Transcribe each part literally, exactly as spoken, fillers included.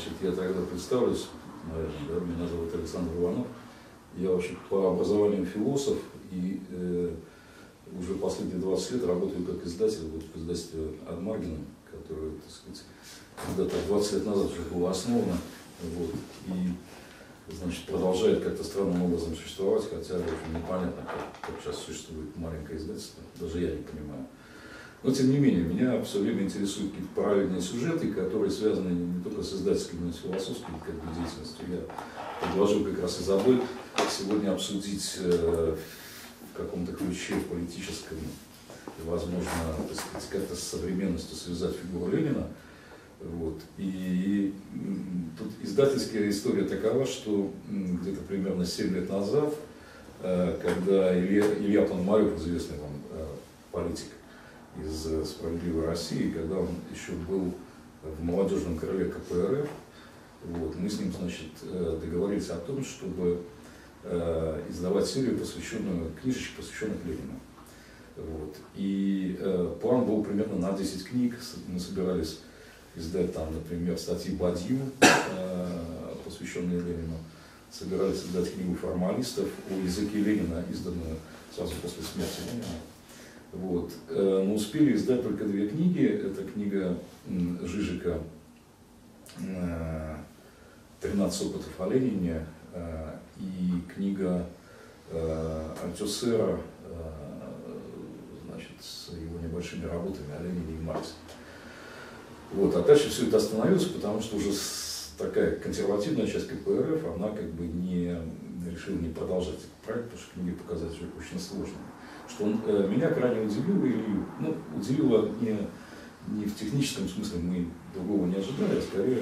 Значит, я тогда представлюсь, наверное, да, меня зовут Александр Иванов. Я вообще по образованию философ и э, уже последние двадцать лет работаю как издатель вот, в издательстве Адмаргина, которое, так сказать, когда-то двадцать лет назад уже было основано, вот, и, значит, продолжает как-то странным образом существовать, хотя очень непонятно, как, как сейчас существует маленькое издательство, даже я не понимаю. Но, тем не менее, меня все время интересуют какие-то параллельные сюжеты, которые связаны не только с издательской, но и с философской как бы, деятельностью. Я предложил как раз Изабель сегодня обсудить э, в каком-то ключе политическом, и, возможно, так сказать, как-то с современностью связать фигуру Ленина. Вот. И тут издательская история такова, что где-то примерно семь лет назад, э, когда Илья, Илья Пономарев, известный вам э, политик, из «Справедливой России», когда он еще был в молодежном крыле ка пэ эр эф, вот, мы с ним, значит, договорились о том, чтобы э, издавать серию, посвященную книжечек, посвященных Ленину. Вот. И э, план был примерно на десять книг. Мы собирались издать там, например, статьи Бадью, э, посвященные Ленину. Собирались издать книгу формалистов о языке Ленина, изданную сразу после смерти Ленина. Вот. Но успели издать только две книги. Это книга Жижика «тринадцать опытов о Ленине» и книга Альтюсера, значит, с его небольшими работами о Ленине и Марксе. Вот. А дальше все это остановилось, потому что уже такая консервативная часть ка пэ эр эф, она как бы не решила не продолжать этот проект, потому что книги показать очень сложными. Что он э, меня крайне удивило, или, ну, удивило не, не в техническом смысле, мы другого не ожидали, а скорее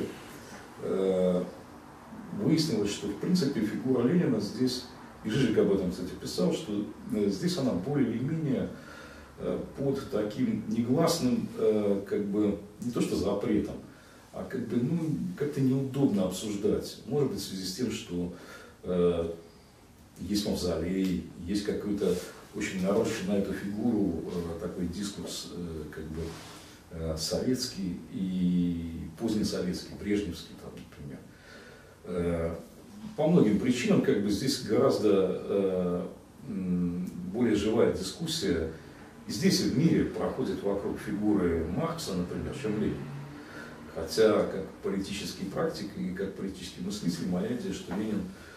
э, выяснилось, что в принципе фигура Ленина здесь, и Жижик об этом, кстати, писал, что э, здесь она более или менее э, под таким негласным, э, как бы, не то что запретом, а как бы, ну, как-то неудобно обсуждать. Может быть, в связи с тем, что э, есть мавзолей, есть какой-то очень наросший на эту фигуру э, такой дискурс э, как бы э, советский и позднесоветский, брежневский, там, например. Э, по многим причинам как бы здесь гораздо э, более живая дискуссия. И здесь и в мире проходит вокруг фигуры Маркса, например, чем Ленин. Хотя как политический практик и как политический мыслитель моя идея, что Ленин,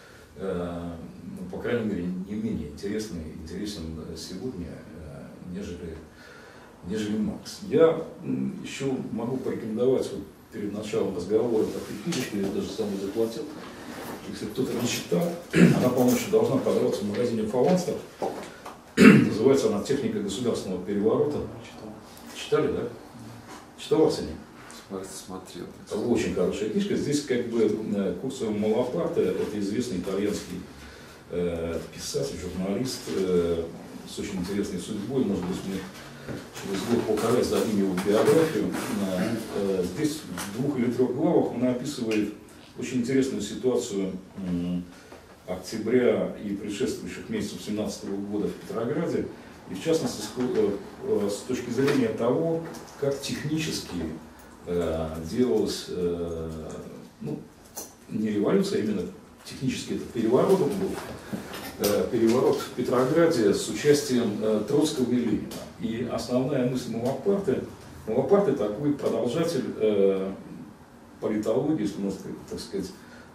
ну, по крайней мере, не менее интересный, интересен сегодня, нежели, нежели Маркс. Я еще могу порекомендовать вот перед началом разговора такую книжечку, я даже сам ее заплатил. Если кто-то не читал, она, по-моему, еще должна продаваться в магазине Фаланстер. Называется она «Техника государственного переворота». Читал. Читали, да? Читал, Арсений? Смотрел. Это очень хорошая книжка. Здесь как бы Курцево Малапарте, это известный итальянский э, писатель, журналист э, с очень интересной судьбой. Может быть, мы через год-полтора сдадим его биографию. Э, здесь в двух или трех главах он описывает очень интересную ситуацию э, октября и предшествующих месяцев семнадцатого года в Петрограде. И в частности, с, э, с точки зрения того, как технически делалась, ну, не революция, а именно технически это переворот был, переворот в Петрограде с участием Троцкого и Ленина. И основная мысль Малапарте, Малапарте такой продолжатель политологии, если можно так сказать,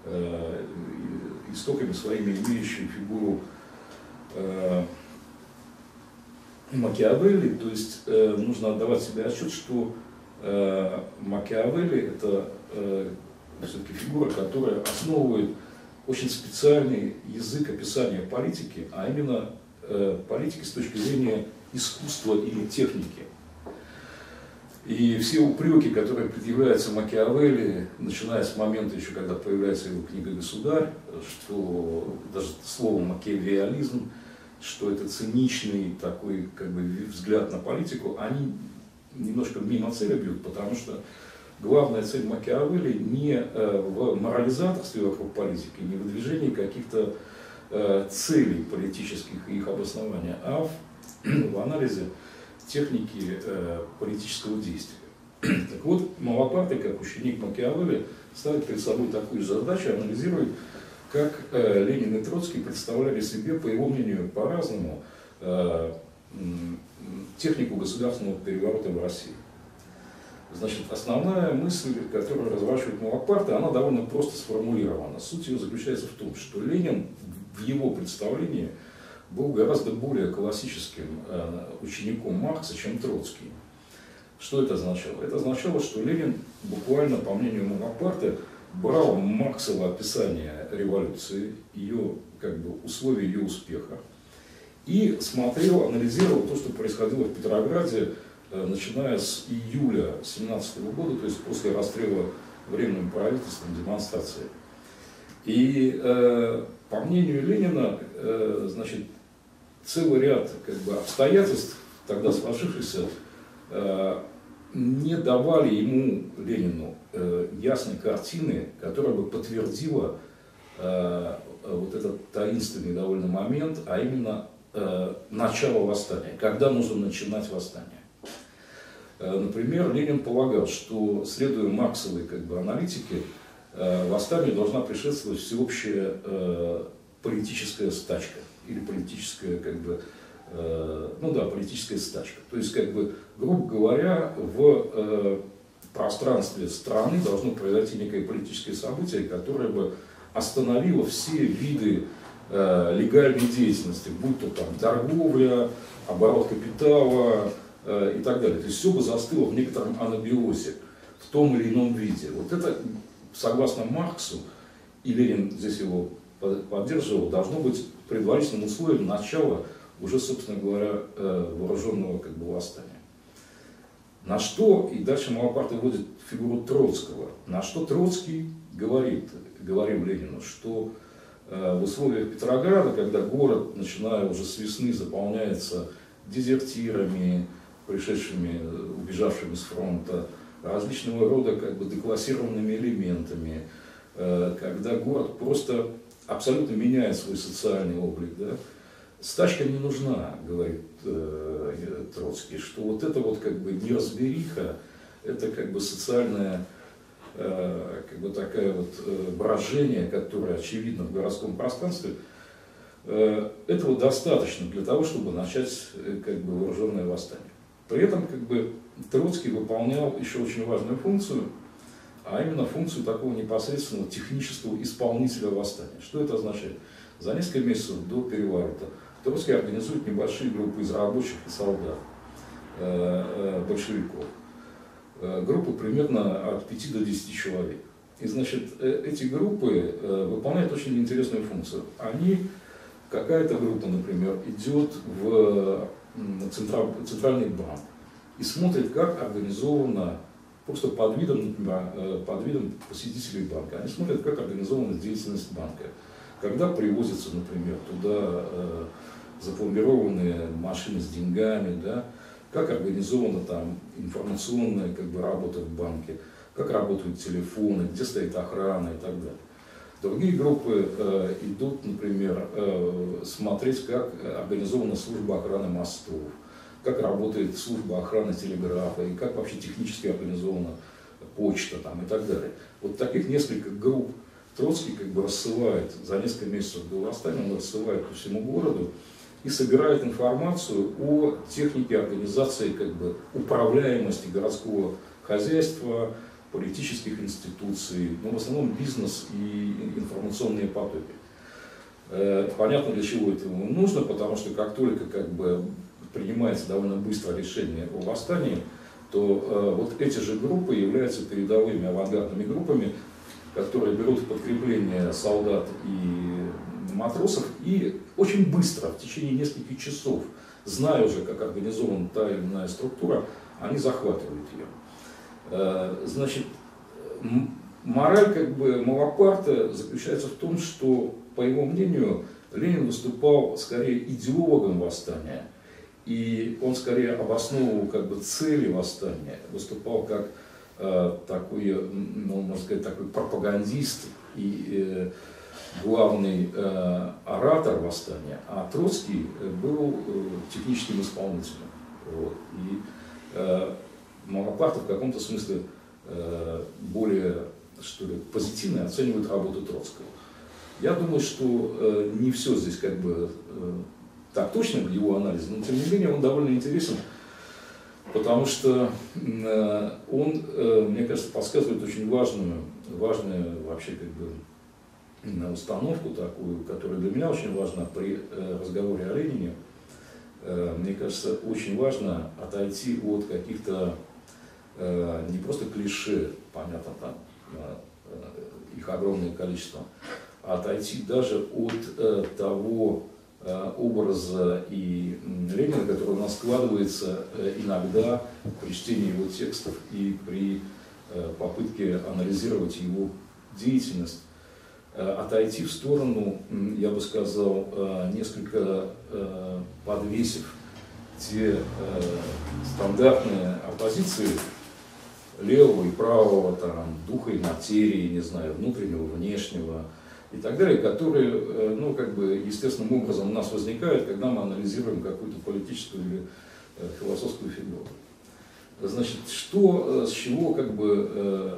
истоками своими имеющий фигуру Макиавелли, то есть нужно отдавать себе отчет, что Макиавелли – это э, все-таки фигура, которая основывает очень специальный язык описания политики, а именно э, политики с точки зрения искусства или техники. И все упреки, которые предъявляются Макиавелли, начиная с момента еще, когда появляется его книга «Государь», что даже слово «макиавеллизм», что это циничный такой как бы взгляд на политику, они немножко мимо цели бьют, потому что главная цель Макиавелли не в морализаторстве вокруг политики, не в выдвижении каких-то целей политических и их обоснования, а в, в анализе техники политического действия. Так вот, Малапарте, как ученик Макиавелли, ставит перед собой такую задачу, анализирует, как э, Ленин и Троцкий представляли себе, по его мнению, по-разному, э, технику государственного переворота в России. Значит, основная мысль, которую разворачивает Малапарте, она довольно просто сформулирована. Суть ее заключается в том, что Ленин в его представлении был гораздо более классическим э, учеником Маркса, чем Троцкий. Что это означало? Это означало, что Ленин буквально, по мнению Малапарте, брал Марксово описание революции, ее, как бы, условия ее успеха, и смотрел, анализировал то, что происходило в Петрограде, э, начиная с июля семнадцатого года, то есть после расстрела Временным правительством демонстрации. И э, по мнению Ленина, э, значит, целый ряд, как бы, обстоятельств, тогда сложившихся, э, не давали ему, Ленину, э, ясной картины, которая бы подтвердила э, вот этот таинственный довольно момент, а именно э, начало восстания, когда нужно начинать восстание. Э, например, Ленин полагал, что, следуя марксовой, как бы, аналитике, э, восстанию должна предшествовать всеобщая э, политическая стачка или политическая, как бы, ну да, политическая стачка. То есть, как бы, грубо говоря, в э, пространстве страны должно произойти некое политическое событие, которое бы остановило все виды э, легальной деятельности, будь то там торговля, оборот капитала э, и так далее. То есть все бы застыло в некотором анабиозе, в том или ином виде. Вот это, согласно Марксу, и Ленин здесь его поддерживал, должно быть предварительным условием начала уже, собственно говоря, вооруженного, как бы, восстания. На что, и дальше Малапарте вводит фигуру Троцкого, на что Троцкий говорит, говорил Ленину, что в условиях Петрограда, когда город, начиная уже с весны, заполняется дезертирами, пришедшими, убежавшими с фронта, различного рода, как бы, деклассированными элементами, когда город просто абсолютно меняет свой социальный облик, да, стачка не нужна, говорит э, Троцкий, что вот это вот, как бы, неразбериха, это, как бы, социальное, э, как бы, такое вот э, брожение, которое очевидно в городском пространстве, э, этого достаточно для того, чтобы начать, э, как бы, вооруженное восстание. При этом, как бы, Троцкий выполнял еще очень важную функцию, а именно функцию такого непосредственного технического исполнителя восстания. Что это означает? За несколько месяцев до переворота Троцкий организует небольшие группы из рабочих и солдат, э, э, большевиков. Э, группы примерно от пяти до десяти человек. И, значит, э, эти группы э, выполняют очень интересную функцию. Они, какая-то группа, например, идет в централь, центральный банк и смотрит, как организовано, просто под видом, например, э, под видом посетителей банка, они смотрят, как организована деятельность банка. Когда привозятся, например, туда э, запломбированные машины с деньгами, да, как организована там информационная, как бы, работа в банке, как работают телефоны, где стоит охрана и так далее. Другие группы э, идут, например, э, смотреть, как организована служба охраны мостов, как работает служба охраны телеграфа и как вообще технически организована почта там, и так далее. Вот таких несколько групп Троцкий, как бы, рассылает за несколько месяцев до восстания, он рассылает по всему городу и собирает информацию о технике организации, как бы, управляемости городского хозяйства, политических институций, но в основном бизнес и информационные потоки. Понятно, для чего это ему нужно, потому что как только, как бы, принимается довольно быстро решение о восстании, то вот эти же группы являются передовыми авангардными группами, которые берут в подкрепление солдат и матросов и очень быстро, в течение нескольких часов, зная уже, как организована та или иная структура, они захватывают ее. Значит, мораль, как бы, Малапарте заключается в том, что, по его мнению, Ленин выступал скорее идеологом восстания, и он скорее обосновывал, как бы, цели восстания, выступал как э, такой, ну, можно сказать, такой пропагандист и э, главный э, оратор восстания, а Троцкий был э, техническим исполнителем. Вот. И, э, Малопарты в каком-то смысле э, более, что ли, позитивно оценивают работу Троцкого. Я думаю, что э, не все здесь как бы э, так точно в его анализе, но тем не менее он довольно интересен, потому что э, он, э, мне кажется, подсказывает очень важную, важную вообще как бы установку такую, которая для меня очень важна при э, разговоре о Ленине. Э, мне кажется, очень важно отойти от каких-то э, не просто клише, понятно, там э, их огромное количество, а отойти даже от э, того э, образа и э, Ленина, который у нас складывается э, иногда при чтении его текстов и при э, попытке анализировать его деятельность, э, отойти в сторону, э, я бы сказал, э, несколько э, подвесив те э, стандартные оппозиции левого и правого, там, духа и материи, не знаю, внутреннего, внешнего и так далее, которые, ну, как бы, естественным образом у нас возникают, когда мы анализируем какую-то политическую или э, философскую фигуру. Значит, что, с чего, как бы, э,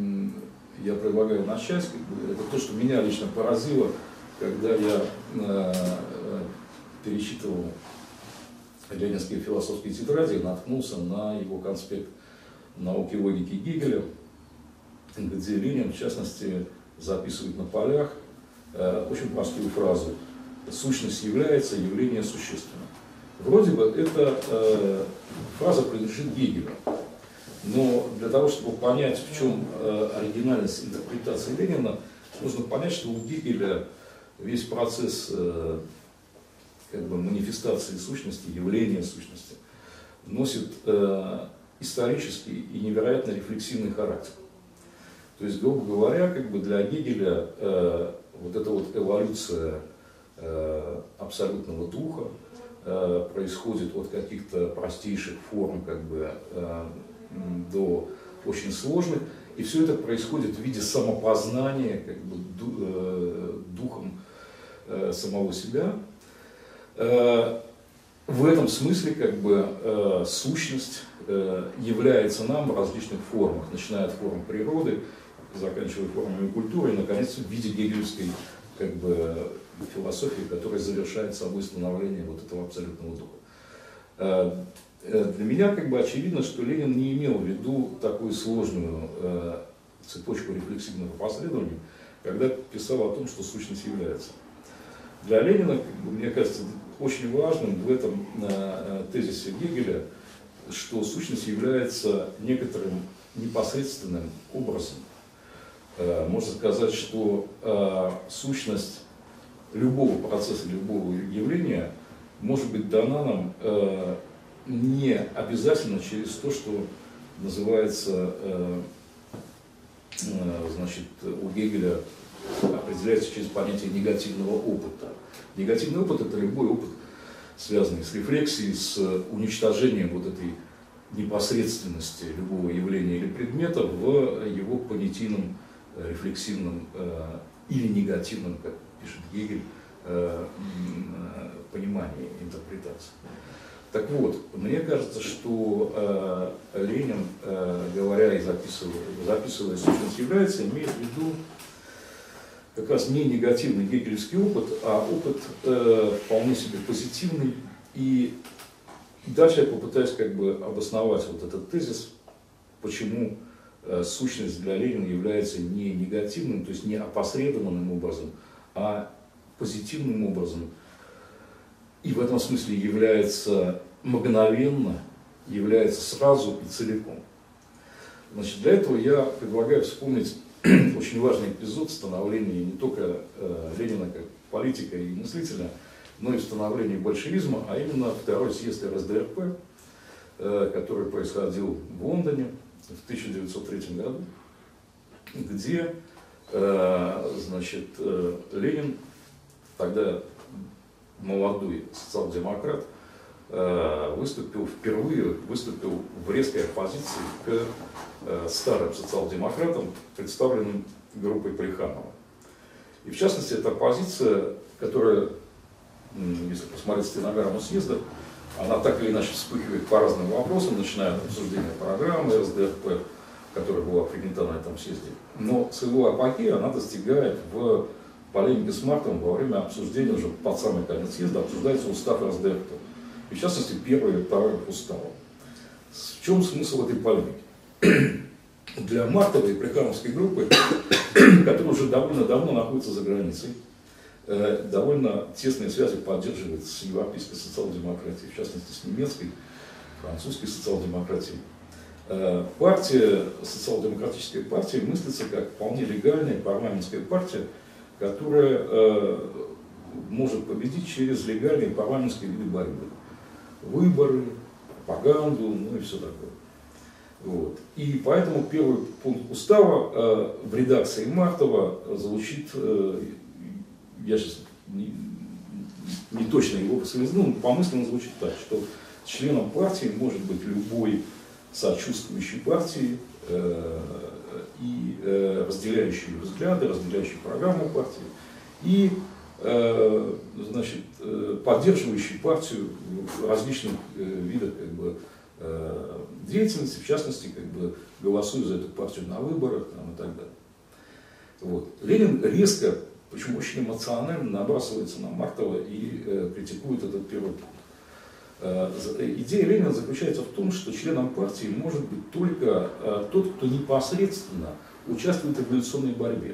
я предлагаю начать, как бы, это то, что меня лично поразило, когда я э, перечитывал ленинские философские тетради, наткнулся на его конспект «Науки логики Гегеля», где Ленин, в частности, записывает на полях э, очень простую фразу: «Сущность является, явление существенно». Вроде бы эта э, фраза принадлежит Гегелю, но для того, чтобы понять, в чем э, оригинальность интерпретации Ленина, нужно понять, что у Гегеля весь процесс э, как бы манифестации сущности, явления сущности носит э, исторический и невероятно рефлексивный характер. То есть, грубо говоря, как бы для Гегеля э, вот эта вот эволюция э, абсолютного духа э, происходит от каких-то простейших форм как бы, э, до очень сложных, и все это происходит в виде самопознания как бы, ду, э, духом э, самого себя. Э, в этом смысле как бы, э, сущность э, является нам в различных формах, начиная от форм природы, заканчивая формами культуры, и, наконец, в виде гегелевской как бы, философии, которая завершает собой становление вот этого абсолютного духа. Для меня как бы очевидно, что Ленин не имел в виду такую сложную э, цепочку рефлексивных последований, когда писал о том, что сущность является. Для Ленина, как бы, мне кажется, очень важным в этом э, тезисе Гегеля, что сущность является некоторым непосредственным образом. Можно сказать, что э, сущность любого процесса, любого явления может быть дана нам э, не обязательно через то, что называется, э, э, значит, у Гегеля определяется через понятие негативного опыта. Негативный опыт – это любой опыт, связанный с рефлексией, с уничтожением вот этой непосредственности любого явления или предмета в его понятийном, рефлексивном э, или негативном, как пишет Гегель, э, э, понимании, интерпретации. Так вот, мне кажется, что э, Ленин, э, говоря и записывая, записывая «Сущность является», имеет в виду как раз не негативный гегелевский опыт, а опыт э, вполне себе позитивный. И дальше я попытаюсь как бы обосновать вот этот тезис, почему э, сущность для Ленина является не негативным, то есть не опосредованным образом, а позитивным образом. И в этом смысле является мгновенно, является сразу и целиком. Значит, для этого я предлагаю вспомнить очень важный эпизод становления не только э, Ленина как политика и мыслителя, но и становления большевизма, а именно второй съезд эр эс дэ эр пэ, э, который происходил в Лондоне в тысяча девятьсот третьем году, где э, значит, э, Ленин, тогда молодой социал-демократ, э, выступил впервые выступил в резкой оппозиции к э, старым социал-демократам, представленным группой Плеханова. И в частности, эта оппозиция, которая, если посмотреть стенограмму съезда, Она так или иначе вспыхивает по разным вопросам, начиная от обсуждения программы эр эс дэ эр пэ, которая была принята на этом съезде. Но своего апогея она достигает в полемике с Мартовым во время обсуждения, уже под самый конец съезда, обсуждается устав эр эс дэ эр пэ. И в частности, первый и второй устава. В чем смысл этой полемики? Для Мартова и Плехановской группы, которая уже довольно давно находится за границей, довольно тесные связи поддерживает с европейской социал-демократией, в частности с немецкой, французской социал-демократией. Партия, социал-демократическая партия мыслится как вполне легальная парламентская партия, которая может победить через легальные парламентские виды борьбы. Выборы, пропаганду, ну и все такое. Вот. И поэтому первый пункт устава э, в редакции Мартова звучит, э, я сейчас не, не точно его воспроизведу, но по мысли он звучит так, что членом партии может быть любой сочувствующий партии э, и э, разделяющий взгляды, разделяющий программу партии и э, значит, э, поддерживающий партию в различных э, видах как бы, деятельности, в частности, как бы голосуя за эту партию на выборах там, и так далее. Вот. Ленин резко, причем очень эмоционально, набрасывается на Мартова и э, критикует этот первый пункт. Э, идея Ленина заключается в том, что членом партии может быть только э, тот, кто непосредственно участвует в революционной борьбе.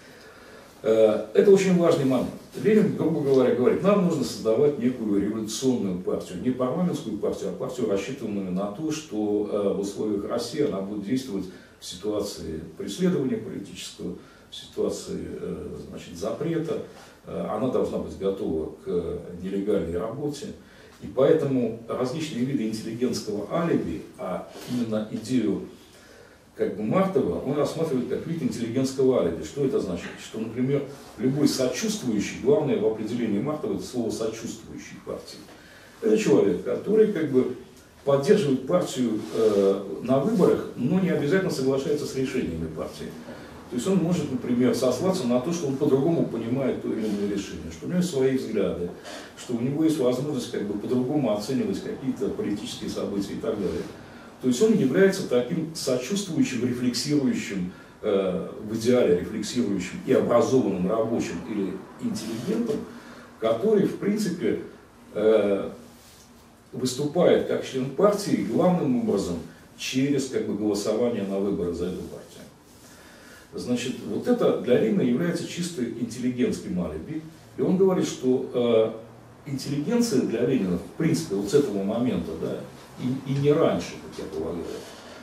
Э, это очень важный момент. Ленин, грубо говоря, говорит, нам нужно создавать некую революционную партию, не парламентскую партию, а партию, рассчитанную на то, что э, в условиях России она будет действовать в ситуации преследования политического, в ситуации э, значит, запрета, э, она должна быть готова к нелегальной работе. И поэтому различные виды интеллигентского алиби, а именно идею как бы Мартова, он рассматривает как вид интеллигентского алиби. Что это значит? Что, например, любой сочувствующий, главное в определении Мартова это слово сочувствующий партии. Это человек, который как бы поддерживает партию э, на выборах, но не обязательно соглашается с решениями партии. То есть он может, например, сослаться на то, что он по-другому понимает то или иное решение, что у него есть свои взгляды, что у него есть возможность как бы по-другому оценивать какие-то политические события и так далее. То есть он является таким сочувствующим, рефлексирующим, э, в идеале рефлексирующим и образованным рабочим или интеллигентом, который, в принципе, э, выступает как член партии главным образом через как бы, голосование на выборы за эту партию. Значит, вот это для Ленина является чисто интеллигентским алиби. И он говорит, что э, интеллигенция для Ленина, в принципе, вот с этого момента, да, И, и не раньше, как я полагаю,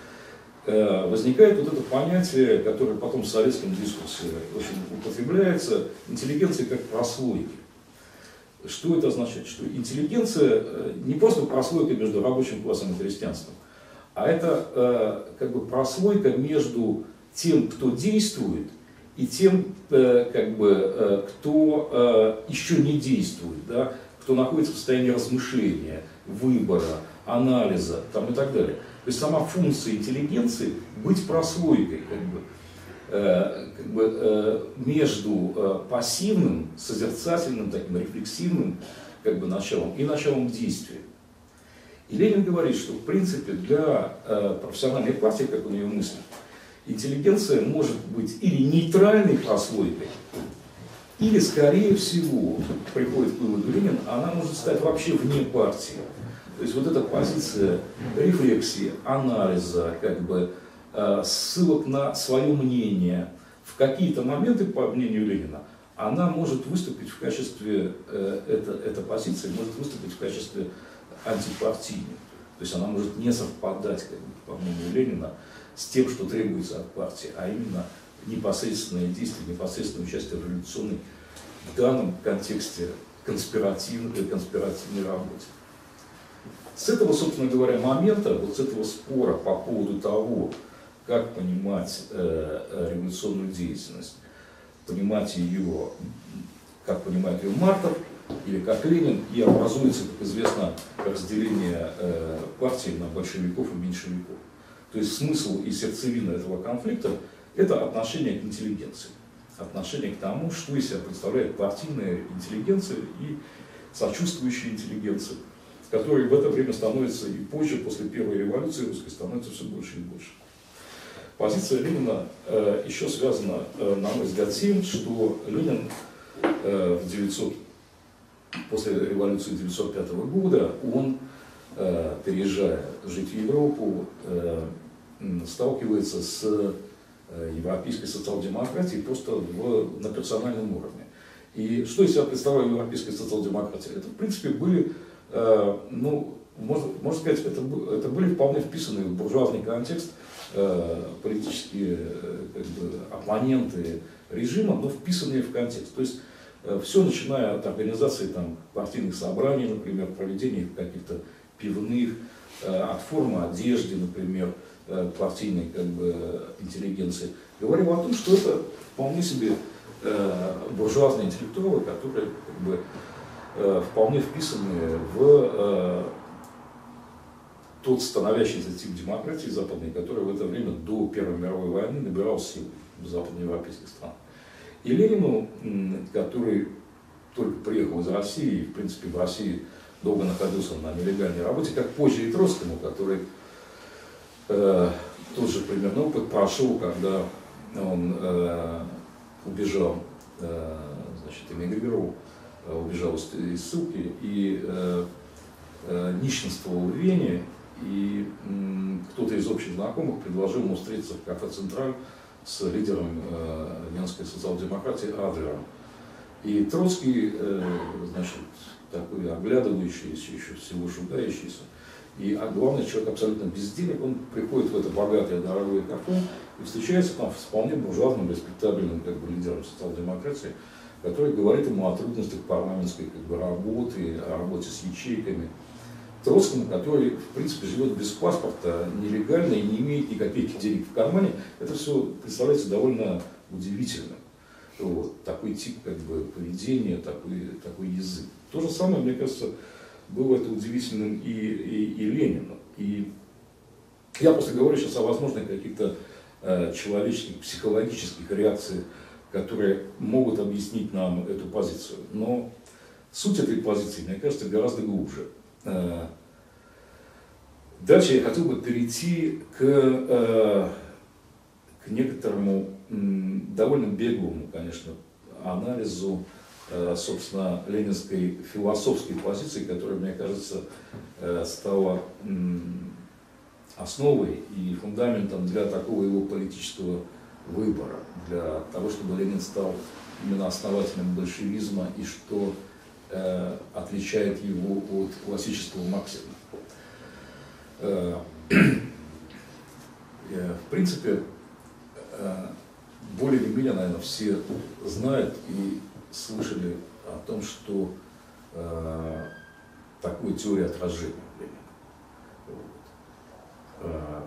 э, возникает вот это понятие, которое потом в советском дискурсе очень употребляется, интеллигенция как прослойки. Что это означает? Что интеллигенция не просто прослойка между рабочим классом и крестьянством, а это э, как бы прослойка между тем, кто действует, и тем, э, как бы, э, кто э, еще не действует, да, кто находится в состоянии размышления, выбора, анализа там, и так далее. То есть сама функция интеллигенции быть прослойкой как бы, э, как бы, э, между э, пассивным, созерцательным, таким рефлексивным как бы, началом и началом действия. И Ленин говорит, что в принципе для э, профессиональной партии, как он ее мыслит, интеллигенция может быть или нейтральной прослойкой, или, скорее всего, приходит к выводу Ленин, она может стать вообще вне партии. То есть вот эта позиция рефлексии, анализа, как бы, э, ссылок на свое мнение в какие-то моменты, по мнению Ленина, она может выступить в качестве, э, это, эта позиция может выступить в качестве антипартийной. То есть она может не совпадать, как бы, по мнению Ленина, с тем, что требуется от партии, а именно непосредственное действие, непосредственное участие в революционной, в данном контексте конспиративной, конспиративной работе. С этого, собственно говоря, момента, вот с этого спора по поводу того, как понимать э, революционную деятельность, понимать ее, как понимает ее Мартов или как Ленин, и образуется, как известно, разделение э, партии на большевиков и меньшевиков. То есть смысл и сердцевина этого конфликта – это отношение к интеллигенции, отношение к тому, что из себя представляет партийная интеллигенция и сочувствующая интеллигенция. который в это время становится и позже, после первой революции русской, становится все больше и больше. Позиция Ленина э, еще связана, э, на мой взгляд, с тем, что Ленин э, в девятьсот, после революции тысяча девятьсот пятого года, он, э, переезжая жить в Европу, э, сталкивается с э, европейской социал-демократией просто в, на персональном уровне. И что из себя представляла европейская социал-демократия? Это, в принципе, были, э, ну, можно, можно сказать, это, это были вполне вписанные в буржуазный контекст э, политические э, как бы, оппоненты режима, но вписанные в контекст. То есть э, все, начиная от организации там, партийных собраний, например, проведения каких-то пивных, э, от формы одежды, например, э, партийной как бы, интеллигенции, говорил о том, что это вполне себе буржуазные интеллектуалы, которые как бы, э, вполне вписаны в э, тот становящийся тип демократии западной, который в это время до Первой мировой войны набирал силу в западноевропейских странах. И Ленину, который только приехал из России, в принципе в России долго находился на нелегальной работе, как позже и Троцкому, который э, тот же примерно опыт прошел, когда он э, убежал, значит, эмигрировал, убежал из ссылки и э, э, нищенствовал в Вене, и э, кто-то из общих знакомых предложил ему встретиться в кафе «Централь» с лидером э, венской социал-демократии Адлером. И Троцкий, э, значит, такой оглядывающийся, еще всего шугающийся, и а главный человек абсолютно без денег, он приходит в это богатое, дорогое кафе и встречается там с вполне буржуазным, респектабельным как бы, лидером социал-демократии, который говорит ему о трудностях парламентской как бы, работы, о работе с ячейками. Троцкому, который, в принципе, живет без паспорта, нелегально и не имеет ни копейки денег в кармане, это все представляется довольно удивительным. Вот, такой тип как бы, поведения, такой, такой язык. То же самое, мне кажется, было это удивительным и, и, и Ленину. И я просто говорю сейчас о возможных каких-то э, человеческих, психологических реакциях, которые могут объяснить нам эту позицию. Но суть этой позиции, мне кажется, гораздо глубже. Э, дальше я хотел бы перейти к, э, к некоторому м, довольно беглому, конечно, анализу собственно, ленинской философской позиции, которая, мне кажется, стала основой и фундаментом для такого его политического выбора, для того, чтобы Ленин стал именно основателем большевизма и что отличает его от классического марксизма. В принципе, более или менее, наверное, все знают и слышали о том, что э, такую теорию отражения Ленина. Вот. Э,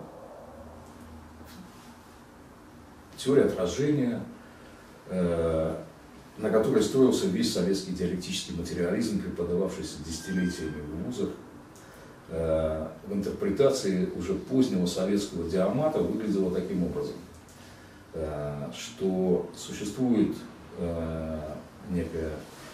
теория отражения, э, на которой строился весь советский диалектический материализм, преподававшийся десятилетиями в вузах, э, в интерпретации уже позднего советского диамата выглядела таким образом, э, что существует э, некое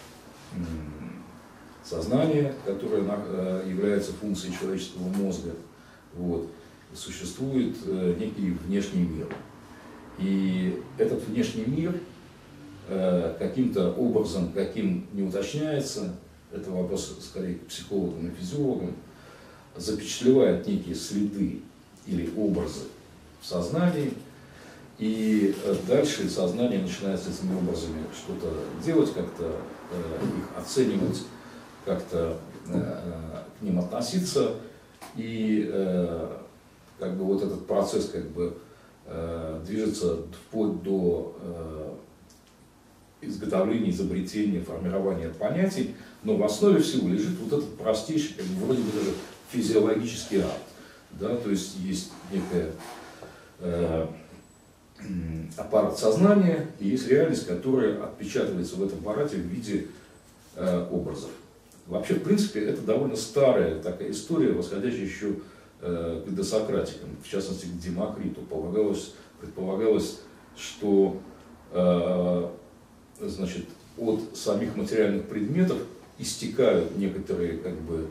сознание, которое является функцией человеческого мозга. Вот. Существует некий внешний мир. И этот внешний мир каким-то образом, каким не уточняется, это вопрос скорее к психологам и физиологам, запечатлевает некие следы или образы в сознании. И дальше сознание начинает с этими образами что-то делать, как-то э, их оценивать, как-то э, к ним относиться. И э, как бы вот этот процесс как бы э, движется вплоть до э, изготовления, изобретения, формирования понятий, но в основе всего лежит вот этот простейший, как бы, вроде бы даже физиологический акт. Да? То есть есть некая э, аппарат сознания, и есть реальность, которая отпечатывается в этом аппарате в виде э, образов. Вообще, в принципе, это довольно старая такая история, восходящая еще э, к досократикам, в частности, к Демокриту. Полагалось, предполагалось, что э, значит, от самих материальных предметов истекают некоторые как бы,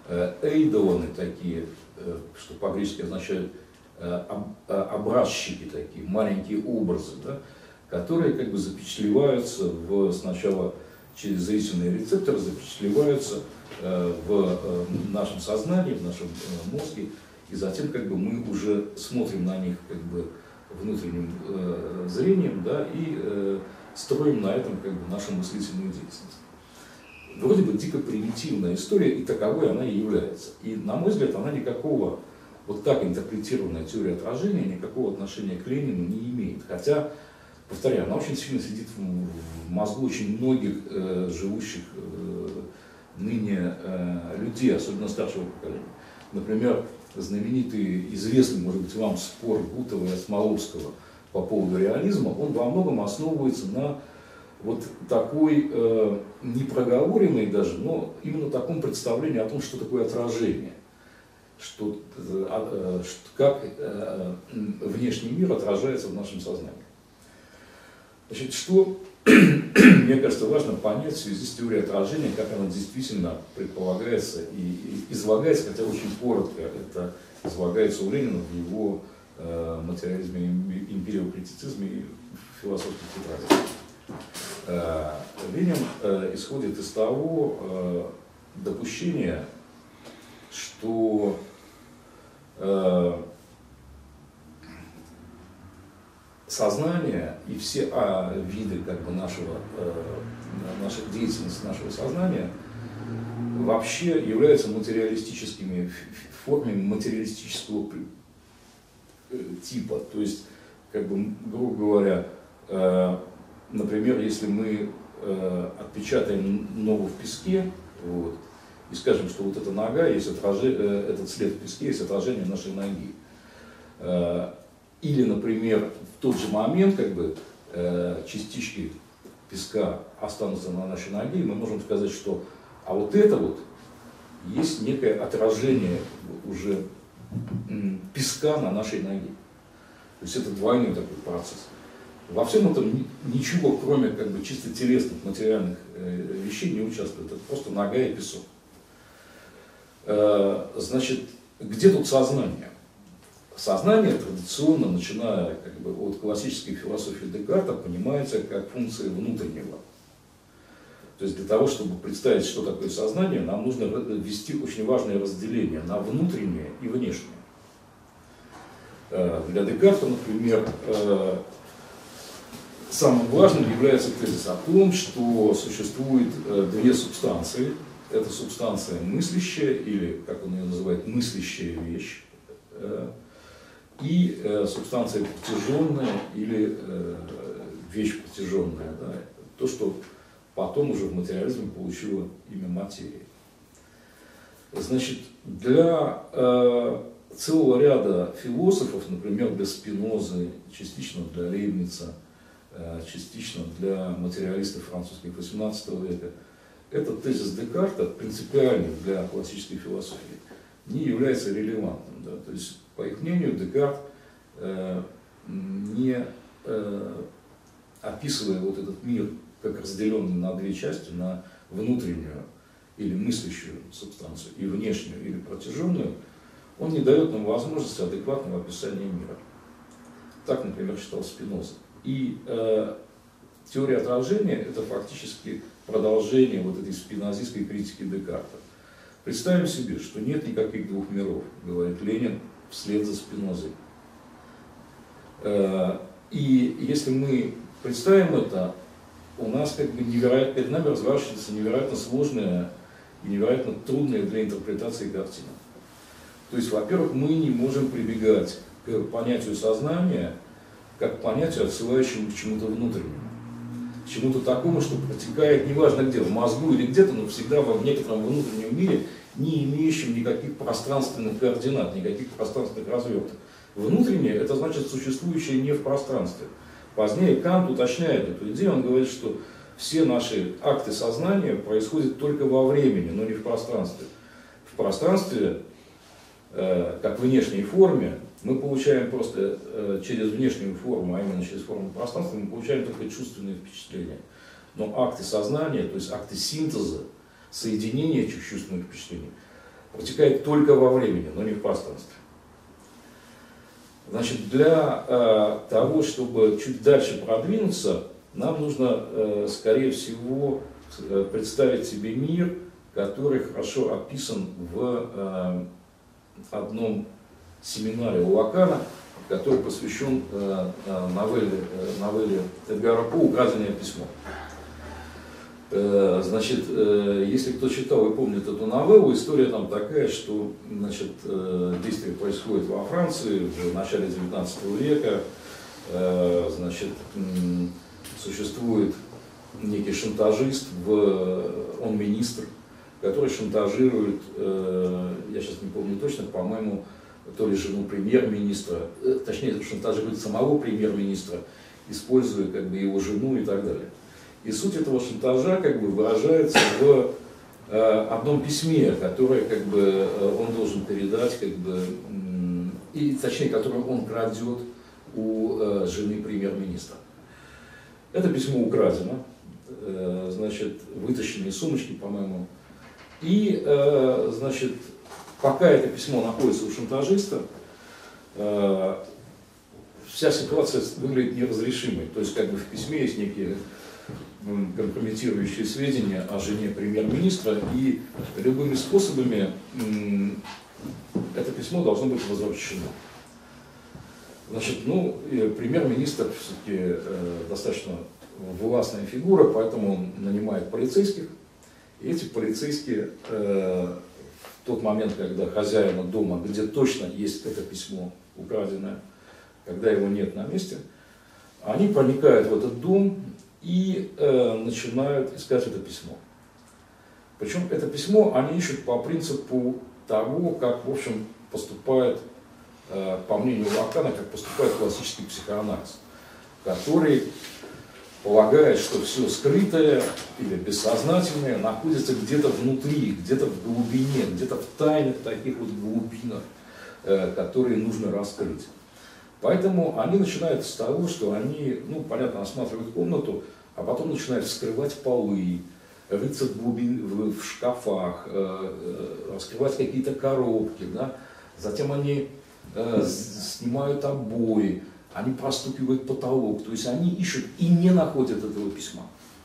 эйдоны такие, что по-гречески означают образчики такие, маленькие образы, да, которые как бы запечатлеваются в, сначала через зрительные рецепторы, запечатлеваются в нашем сознании, в нашем мозге, и затем как бы мы уже смотрим на них как бы внутренним э, зрением, да, и э, строим на этом как бы нашу мыслительную деятельность. Вроде бы дико примитивная история, и таковой она и является. И, на мой взгляд, она никакого, вот так интерпретированная теория отражения, никакого отношения к Ленину не имеет. Хотя, повторяю, она очень сильно сидит в, в мозгу очень многих э, живущих э, ныне э, людей, особенно старшего поколения. Например, знаменитый, известный, может быть, вам спор Гутова и Осмоловского по поводу реализма, он во многом основывается на вот такой э, непроговоренной даже, но именно таком представлении о том, что такое отражение, что, э, э, что, как э, внешний мир отражается в нашем сознании. Значит, что, мне кажется, важно понять в связи с теорией отражения, как она действительно предполагается и, и излагается, хотя очень коротко это излагается у Ленина в его э, материализме, эмпириокритицизме и философских тетрадях. Э, Ленин э, исходит из того э, допущения, что э, сознание и все а, виды как бы, нашего, э, нашей деятельности, нашего сознания вообще являются материалистическими формами материалистического типа. То есть, как бы, грубо говоря, э, например, если мы э, отпечатаем ногу в песке, вот, и скажем, что вот эта нога, есть отражение, э, этот след в песке, есть отражение нашей ноги. Э, или, например, в тот же момент как бы, э, частички песка останутся на нашей ноге, и мы можем сказать, что а вот это вот есть некое отражение уже м, песка на нашей ноге. То есть это двойной такой процесс. Во всем этом ничего, кроме как бы, чисто телесных, материальных э, вещей не участвует. Это просто нога и песок. Э, значит, где тут сознание? Сознание традиционно, начиная как бы, от классической философии Декарта, понимается как функция внутреннего. То есть для того, чтобы представить, что такое сознание, нам нужно ввести очень важное разделение на внутреннее и внешнее. Для Декарта, например, самым важным является тезис о том, что существует две субстанции. Это субстанция мыслящая, или, как он ее называет, мыслящая вещь, и субстанция протяженная, или вещь протяженная. Да, то, что потом уже в материализме получило имя материи. Значит, для э, целого ряда философов, например, для Спинозы, частично для Лейбница, э, частично для материалистов французских восемнадцатого века, этот тезис Декарта, принципиальный для классической философии, не является релевантным. Да? То есть, по их мнению, Декарт, э, не э, описывая вот этот мир как разделенный на две части, на внутреннюю или мыслящую субстанцию и внешнюю или протяженную, он не дает нам возможности адекватного описания мира. Так, например, считал Спиноза. И э, теория отражения – это фактически продолжение вот этой спинозистской критики Декарта. Представим себе, что нет никаких двух миров, говорит Ленин вслед за Спинозой. Э, и если мы представим это, у нас как бы невероятно, перед нами разворачивается невероятно сложная и невероятно трудная для интерпретации картина. То есть, во-первых, мы не можем прибегать к понятию сознания как к понятию, отсылающему к чему-то внутреннему. К чему-то такому, что протекает, неважно где, в мозгу или где-то, но всегда в некотором внутреннем мире, не имеющем никаких пространственных координат, никаких пространственных разверток. Внутреннее – это значит существующее не в пространстве. Позднее Кант уточняет эту идею, он говорит, что все наши акты сознания происходят только во времени, но не в пространстве. В пространстве, э, как внешней форме, мы получаем просто э, через внешнюю форму, а именно через форму пространства, мы получаем только чувственные впечатления. Но акты сознания, то есть акты синтеза, соединения этих чувственных впечатлений, протекает только во времени, но не в пространстве. Значит, для э, того, чтобы чуть дальше продвинуться, нам нужно, э, скорее всего, э, представить себе мир, который хорошо описан в э, одном семинаре у Лакана, который посвящен э, новелле, э, новелле Эдгара По «Украденное письмо». Э, значит, э, если кто читал и помнит эту новеллу, история там такая, что, значит, э, действие происходит во Франции в начале девятнадцатого века. Э, значит, э, существует некий шантажист, в, он министр, который шантажирует, э, я сейчас не помню точно, по-моему, то ли жену премьер-министра, э, точнее, шантажирует самого премьер-министра, используя как бы его жену и так далее. И суть этого шантажа как бы выражается в э, одном письме, которое как бы э, он должен передать, как бы, э, и, точнее, которое он крадет у э, жены премьер-министра. Это письмо украдено, э, значит, вытащено из сумочки, по-моему. И, э, значит, пока это письмо находится у шантажиста, э, вся ситуация выглядит неразрешимой. То есть, как бы в письме есть некие компрометирующие сведения о жене премьер-министра, и любыми способами это письмо должно быть возвращено. Значит, ну, премьер-министр все-таки э, достаточно властная фигура, поэтому он нанимает полицейских, и эти полицейские э, в тот момент, когда хозяина дома, где точно есть это письмо украденное, когда его нет на месте, они проникают в этот дом и э, начинают искать это письмо. Причем это письмо они ищут по принципу того, как, в общем, поступает, э, по мнению Лакана, как поступает классический психоанализ, который полагает, что все скрытое или бессознательное находится где-то внутри, где-то в глубине, где-то в тайных таких вот глубинах, э, которые нужно раскрыть. Поэтому они начинают с того, что они, ну, понятно, осматривают комнату, а потом начинают вскрывать полы, рыться в, глубин, в, в шкафах, э, раскрывать какие-то коробки, да? Затем они э, снимают обои, они простукивают потолок, то есть они ищут и не находят этого письма.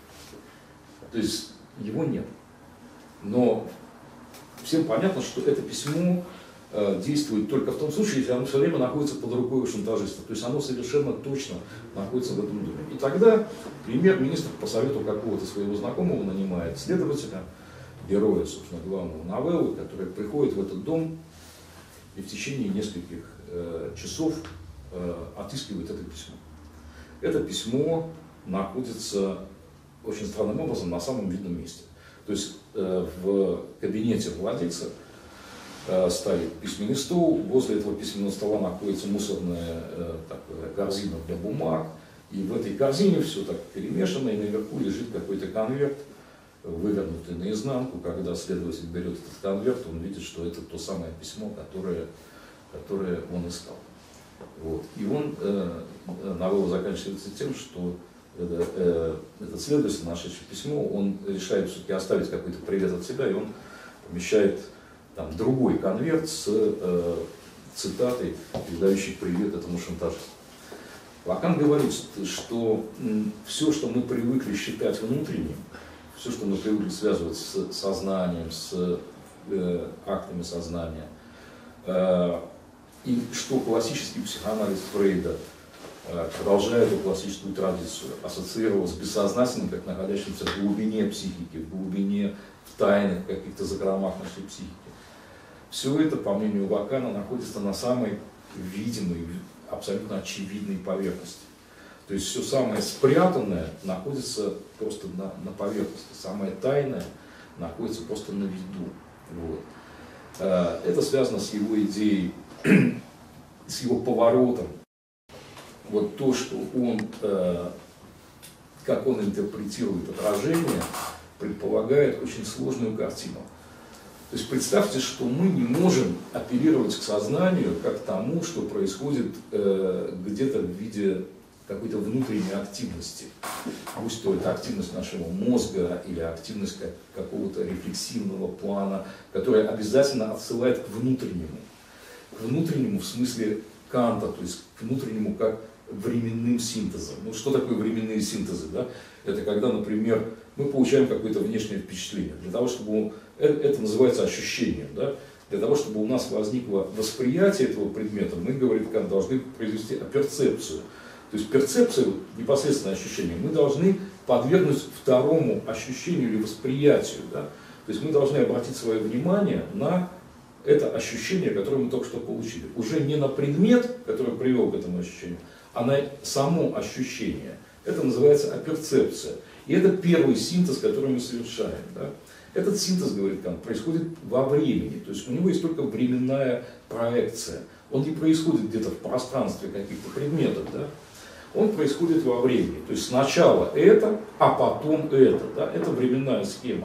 То есть его нет. Но всем понятно, что это письмо действует только в том случае, если оно все время находится под рукой у шантажиста. То есть оно совершенно точно находится в этом доме. И тогда премьер-министр по совету какого-то своего знакомого нанимает следователя, героя, собственно, главного новеллы, который приходит в этот дом и в течение нескольких э, часов э, отыскивает это письмо. Это письмо находится очень странным образом на самом видном месте. То есть э, в кабинете владельца стоит письменный стол, возле этого письменного стола находится мусорная э, такая корзина для бумаг, и в этой корзине все так перемешано, и наверху лежит какой-то конверт, вывернутый наизнанку. Когда следователь берет этот конверт, он видит, что это то самое письмо, которое, которое он искал. Вот. И он, э, новелла заканчивается тем, что это, э, этот следователь, нашедший письмо, он решает все-таки оставить какой-то привет от себя, и он помещает там другой конверт с э, цитатой, передающей привет этому шантажисту. Лакан говорит, что все, что мы привыкли считать внутренним, все, что мы привыкли связывать с сознанием, с э, актами сознания, э, и что классический психоанализ Фрейда, э, продолжая эту классическую традицию, ассоциировал с бессознательным, как находящимся в глубине психики, в глубине, в тайных каких-то закромах нашей психики. Все это, по мнению Лакана, находится на самой видимой, абсолютно очевидной поверхности. То есть все самое спрятанное находится просто на, на поверхности, самое тайное находится просто на виду. Вот. Это связано с его идеей, с его поворотом. Вот то, что он, как он интерпретирует отражение, предполагает очень сложную картину. То есть представьте, что мы не можем апеллировать к сознанию как к тому, что происходит э, где-то в виде какой-то внутренней активности. Пусть то это активность нашего мозга или активность как, какого-то рефлексивного плана, которая обязательно отсылает к внутреннему. К внутреннему в смысле Канта, то есть к внутреннему как временным синтезом. Ну что такое временные синтезы? Да? Это когда, например, мы получаем какое-то внешнее впечатление. Для того, чтобы это называется ощущением. Да? Для того, чтобы у нас возникло восприятие этого предмета, мы, говорит Кант, должны произвести перцепцию. То есть перцепция, непосредственное ощущение, мы должны подвергнуть второму ощущению или восприятию. Да? То есть мы должны обратить свое внимание на это ощущение, которое мы только что получили. Уже не на предмет, который привел к этому ощущению, а на само ощущение. Это называется аперцепция. И это первый синтез, который мы совершаем. Да? Этот синтез, говорит Кант, происходит во времени. То есть у него есть только временная проекция. Он не происходит где-то в пространстве каких-то предметов. Да? Он происходит во времени. То есть сначала это, а потом это. Да? Это временная схема.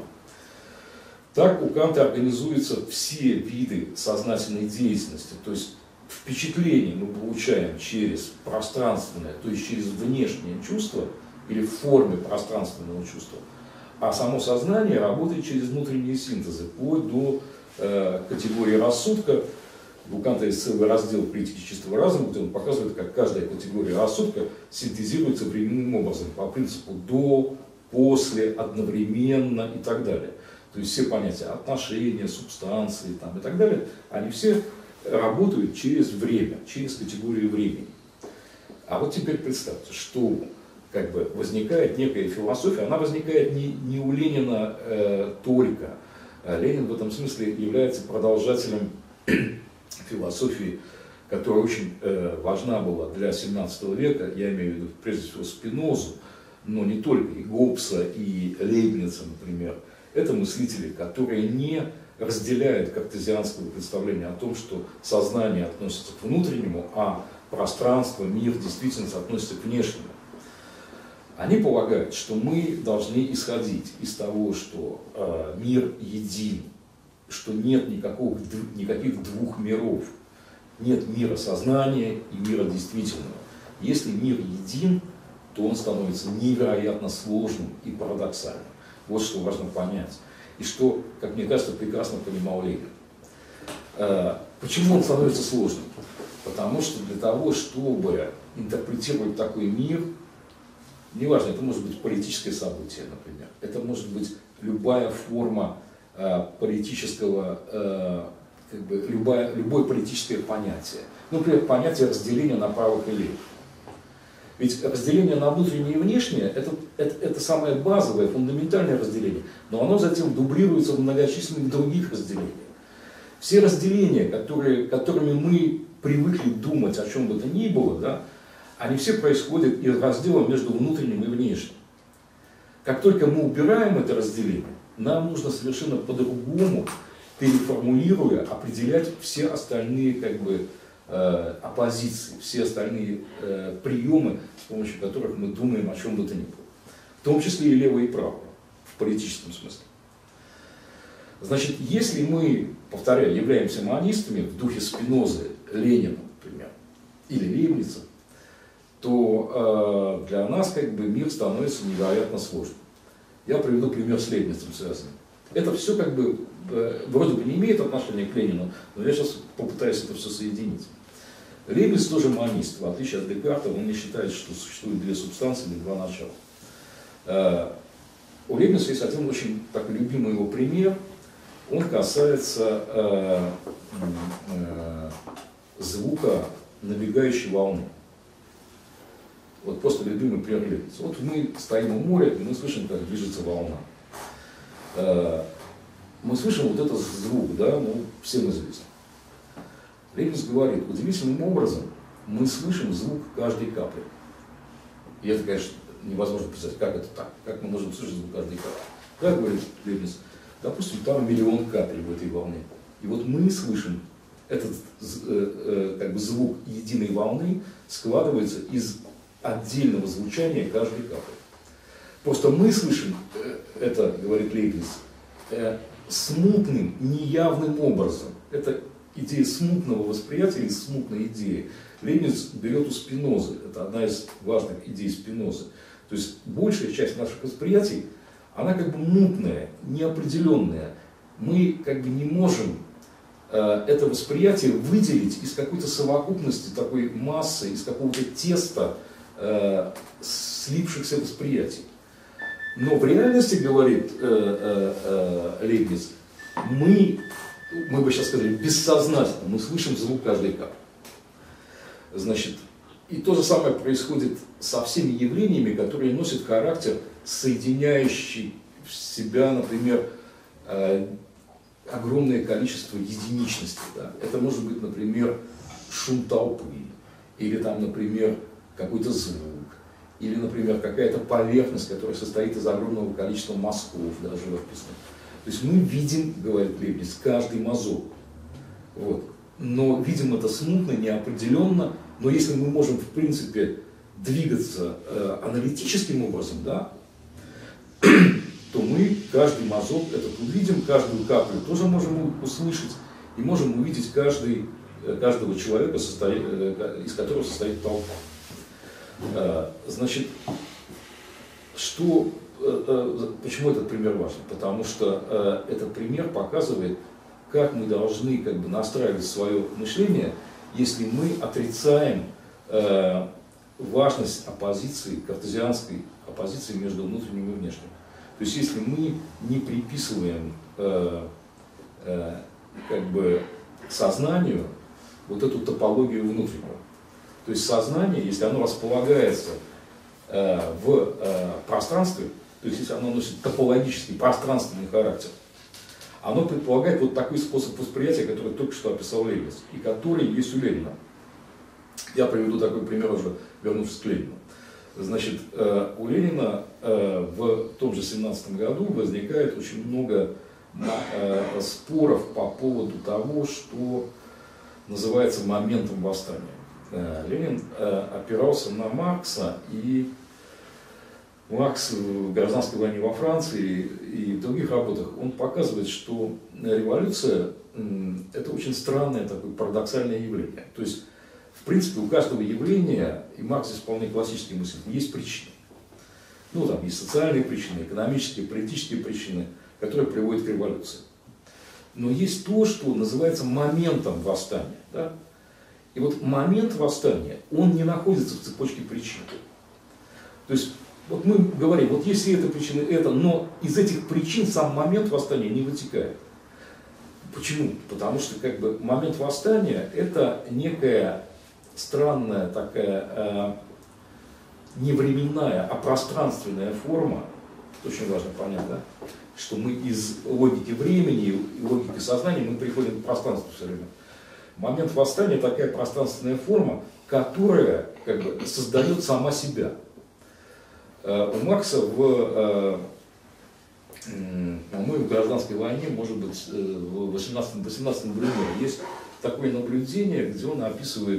Так у Канта организуются все виды сознательной деятельности. То есть впечатление мы получаем через пространственное, то есть через внешнее чувство или в форме пространственного чувства. А само сознание работает через внутренние синтезы, вплоть до э, категории рассудка. У Канта есть целый раздел критики чистого разума, где он показывает, как каждая категория рассудка синтезируется временным образом, по принципу до, после, одновременно и так далее. То есть все понятия отношения, субстанции там, и так далее, они все работают через время, через категорию времени. А вот теперь представьте, что как бы возникает некая философия, она возникает не, не у Ленина э, только. Ленин в этом смысле является продолжателем философии, которая очень э, важна была для семнадцатого века, я имею в виду прежде всего Спинозу, но не только, и Гоббса, и Лейбница, например. Это мыслители, которые не разделяют картезианского представления о том, что сознание относится к внутреннему, а пространство, мир, действительность относится к внешнему. Они полагают, что мы должны исходить из того, что э, мир един, что нет никаких, никаких двух миров, нет мира сознания и мира действительного. Если мир един, то он становится невероятно сложным и парадоксальным. Вот что важно понять. И что, как мне кажется, прекрасно понимал Ленин. Э, почему он становится сложным? Потому что для того, чтобы интерпретировать такой мир, неважно, это может быть политическое событие, например, это может быть любая форма э, политического, э, как бы, любое, любое политическое понятие. Например, понятие разделения на правых и левых. Ведь разделение на внутреннее и внешнее это, это, это самое базовое, фундаментальное разделение, но оно затем дублируется в многочисленных других разделениях. Все разделения, которые, которыми мы привыкли думать о чем бы то ни было, да, они все происходят из раздела между внутренним и внешним. Как только мы убираем это разделение, нам нужно совершенно по-другому, переформулируя, определять все остальные как бы, э, оппозиции, все остальные э, приемы, с помощью которых мы думаем о чем бы то ни было. В том числе и левое и правое, в политическом смысле. Значит, если мы, повторяю, являемся монистами в духе Спинозы, Ленина, например, или Лейбница, то э, для нас как бы мир становится невероятно сложным. Я приведу пример с Лейбницем связанным. Это все как бы э, вроде бы не имеет отношения к Ленину, но я сейчас попытаюсь это все соединить. Лейбниц тоже монист, в отличие от Декарта, он не считает, что существует две субстанции или два начала. Э, у Лейбница есть один очень такой любимый его пример. Он касается э, э, звука набегающей волны. Вот просто любимый пример Лейбница. Вот мы стоим у моря, и мы слышим, как движется волна. Э, мы слышим вот этот звук, да, ну, всем известно. Лейбниц говорит, удивительным образом мы слышим звук каждой капли. И это, конечно, невозможно представить, как это так, как мы можем слышать звук каждой капли. Как говорит Лейбниц, допустим, там миллион капель в этой волне. И вот мы слышим, этот э, как бы звук единой волны складывается из отдельного звучания каждой капли. Просто мы слышим э, это, говорит Лейбниц, э, смутным, неявным образом. Это идея смутного восприятия или смутной идеи Лейбниц берет у Спинозы. Это одна из важных идей Спинозы. То есть большая часть наших восприятий, она как бы мутная, неопределенная. Мы как бы не можем э, это восприятие выделить из какой-то совокупности такой массы, из какого-то теста э, слипшихся восприятий. Но в реальности, говорит э, э, э, Лейбниц, мы, мы бы сейчас сказали, бессознательно, мы слышим звук каждой капли. Значит, и то же самое происходит со всеми явлениями, которые носят характер, соединяющий в себя, например, э, огромное количество единичностей. Да? Это может быть, например, шум толпы, или там, например, какой-то звук, или, например, какая-то поверхность, которая состоит из огромного количества мазков, да, живописных. То есть мы видим, говорит Лейбниц, каждый мазок. Вот. Но видим это смутно, неопределенно. Но если мы можем, в принципе, двигаться э, аналитическим образом, да, то мы каждый мазок этот увидим, каждую каплю тоже можем услышать, и можем увидеть каждый, каждого человека, состоит, из которого состоит толпа. Э, значит, что, э, почему этот пример важен? Потому что э, этот пример показывает, как мы должны как бы настраивать свое мышление, если мы отрицаем э, важность оппозиции, картезианской оппозиции между внутренним и внешним. То есть если мы не приписываем э, э, как бы сознанию вот эту топологию внутреннего. То есть сознание, если оно располагается э, в э, пространстве, то есть если оно носит топологический, пространственный характер, оно предполагает вот такой способ восприятия, который только что описал Лейбниц, и который есть у Ленина. Я приведу такой пример уже, вернувшись к Ленину. Значит, у Ленина в том же семнадцатом году возникает очень много споров по поводу того, что называется моментом восстания. Ленин опирался на Маркса, и Маркс в «Гражданской войне во Франции» и в других работах, он показывает, что революция – это очень странное, такое парадоксальное явление. То есть, в принципе, у каждого явления, и Маркс здесь вполне классический мысль, есть причины. Ну, там есть социальные причины, экономические, политические причины, которые приводят к революции. Но есть то, что называется моментом восстания. Да? И вот момент восстания, он не находится в цепочке причин. То есть, вот мы говорим, вот если это причина, это, но из этих причин сам момент восстания не вытекает. Почему? Потому что как бы момент восстания это некая странная такая э, не временная, а пространственная форма. Это очень важно понять, да? Что мы из логики времени и логики сознания мы приходим к пространству все время. Момент восстания такая пространственная форма, которая как бы создает сама себя. У Маркса в, по-моему, в «Гражданской войне», может быть, в восемнадцатом-восемнадцатом году есть такое наблюдение, где он описывает,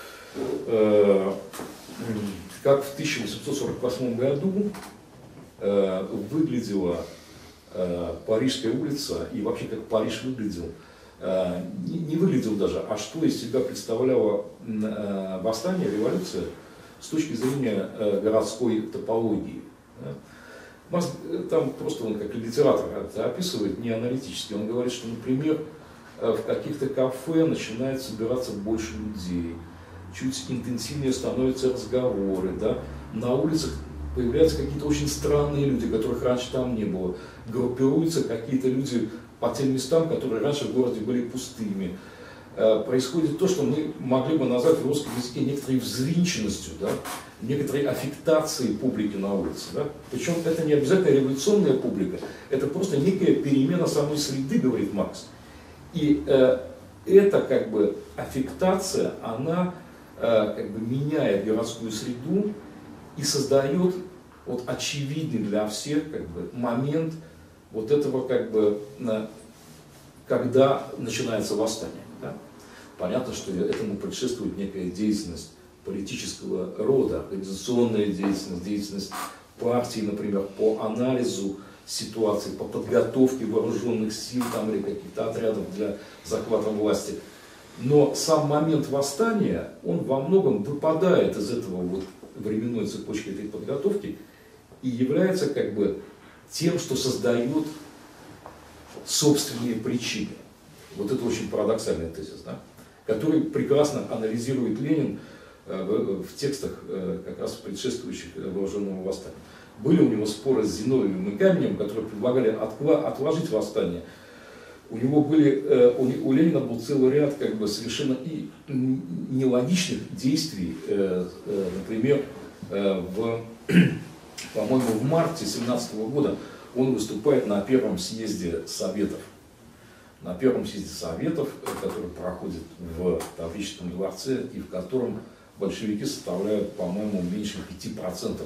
как в тысяча восемьсот сорок восьмом году выглядела Парижская улица, и вообще как Париж выглядел. Не выглядел даже, а что из себя представляло восстание, революция, с точки зрения э, городской топологии. Да. Там просто он как литератор это описывает, не аналитически. Он говорит, что, например, э, в каких-то кафе начинает собираться больше людей, чуть интенсивнее становятся разговоры. Да. На улицах появляются какие-то очень странные люди, которых раньше там не было. Группируются какие-то люди по тем местам, которые раньше в городе были пустыми. Происходит то, что мы могли бы назвать в русском языке некоторой взвинченностью, да, некоторой аффектацией публики на улице. Да. Причем это не обязательно революционная публика, это просто некая перемена самой среды, говорит Маркс. И э, эта как бы аффектация, она э, как бы меняет городскую среду и создает вот очевидный для всех как бы момент вот этого как бы, когда начинается восстание. Да? Понятно, что этому предшествует некая деятельность политического рода, организационная деятельность, деятельность партии, например, по анализу ситуации, по подготовке вооруженных сил там, или каких-то отрядов для захвата власти. Но сам момент восстания, он во многом выпадает из этого вот временной цепочки этой подготовки и является как бы тем, что создает собственные причины. Вот это очень парадоксальный тезис, да, который прекрасно анализирует Ленин в, в текстах как раз предшествующих вооруженному восстанию. Были у него споры с Зиновьевым и Каменем, которые предлагали отложить восстание. У него были, у, у Ленина был целый ряд как бы совершенно и нелогичных действий. Например, в, по-моему, в марте тысяча девятьсот семнадцатого года он выступает на первом съезде Советов. На первом съезде Советов, который проходит в Таврическом дворце, и в котором большевики составляют, по-моему, меньше пяти процентов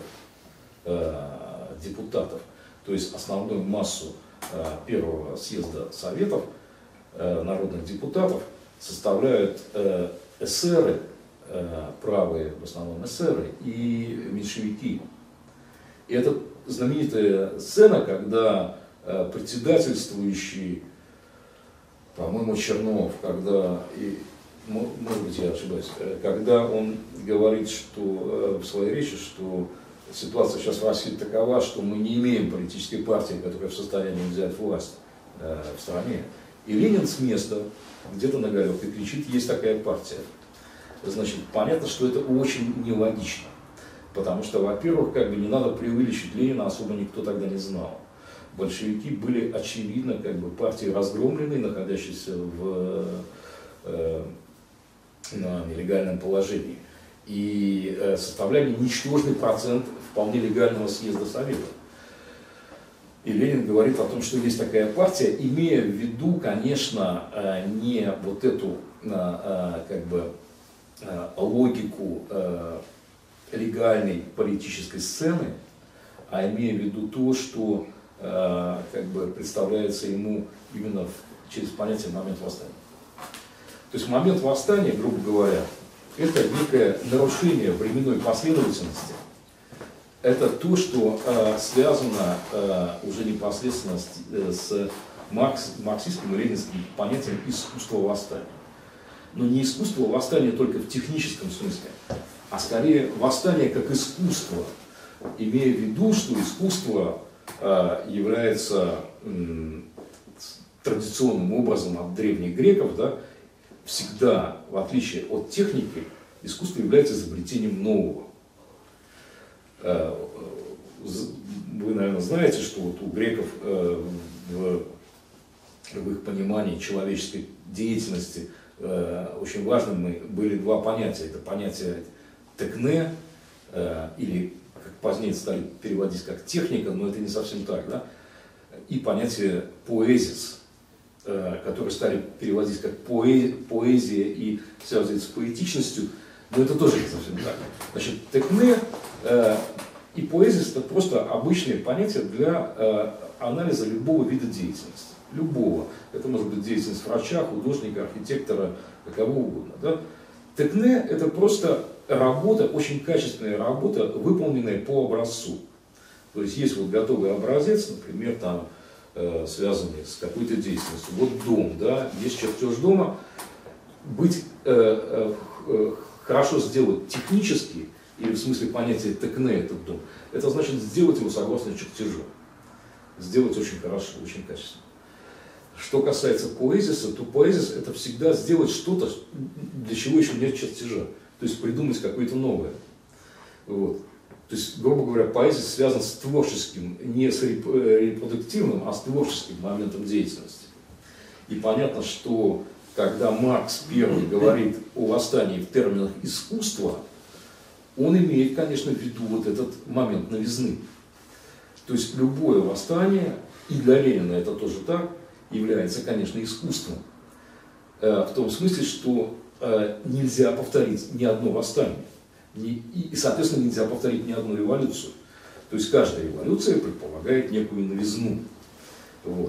депутатов. То есть основную массу первого съезда Советов, народных депутатов, составляют эсеры, правые в основном эсеры и меньшевики. И это знаменитая сцена, когда председательствующий, по-моему, Чернов, когда, и, может быть, я ошибаюсь, когда он говорит, что в своей речи, что ситуация сейчас в России такова, что мы не имеем политической партии, которая в состоянии взять власть э, в стране. И Ленин с места, где-то на галерке кричит, есть такая партия. Значит, понятно, что это очень нелогично. Потому что, во-первых, как бы не надо преувеличить, Ленина особо никто тогда не знал. Большевики были, очевидно, как бы партией разгромленной, находящейся в, э, на нелегальном положении. И э, составляли ничтожный процент вполне легального съезда Совета. И Ленин говорит о том, что есть такая партия, имея в виду, конечно, э, не вот эту э, э, как бы, э, логику э, легальной политической сцены, а имея в виду то, что э, как бы представляется ему именно в, через понятие момент восстания. То есть момент восстания, грубо говоря, это некое нарушение временной последовательности. Это то, что э, связано э, уже непосредственно с, э, с маркс, марксистским и ленинским понятием искусства восстания. Но не искусство восстания только в техническом смысле, а скорее восстание как искусство, имея в виду, что искусство э, является э, традиционным образом от древних греков, да, всегда, в отличие от техники, искусство является изобретением нового. Вы, наверное, знаете, что вот у греков в, в их понимании человеческой деятельности очень важными были два понятия. Это понятие текне, или, как позднее стали переводить как техника, но это не совсем так, да? И понятие поэзис, которые стали переводить как поэзия и связывать с поэтичностью, но это тоже не совсем так. Значит, текне э, и поэзис — это просто обычные понятия для э, анализа любого вида деятельности. Любого. Это может быть деятельность врача, художника, архитектора, кого угодно. Да? Текне — это просто работа, очень качественная работа, выполненная по образцу. То есть есть вот готовый образец, например, там, связанные с какой-то деятельностью. Вот дом, да, есть чертеж дома. Быть, э, э, хорошо сделать технически, или в смысле понятия текне этот дом, это значит сделать его согласно чертежу. Сделать очень хорошо, очень качественно. Что касается поэзиса, то поэзис — это всегда сделать что-то, для чего еще нет чертежа. То есть придумать какое-то новое. Вот. То есть, грубо говоря, поэзия связана с творческим, не с репродуктивным, а с творческим моментом деятельности. И понятно, что когда Маркс первый говорит о восстании в терминах искусства, он имеет, конечно, в виду вот этот момент новизны. То есть любое восстание, и для Ленина это тоже так, является, конечно, искусством. В том смысле, что нельзя повторить ни одно восстание. И, соответственно, нельзя повторить ни одну революцию. То есть каждая революция предполагает некую новизну. Вот.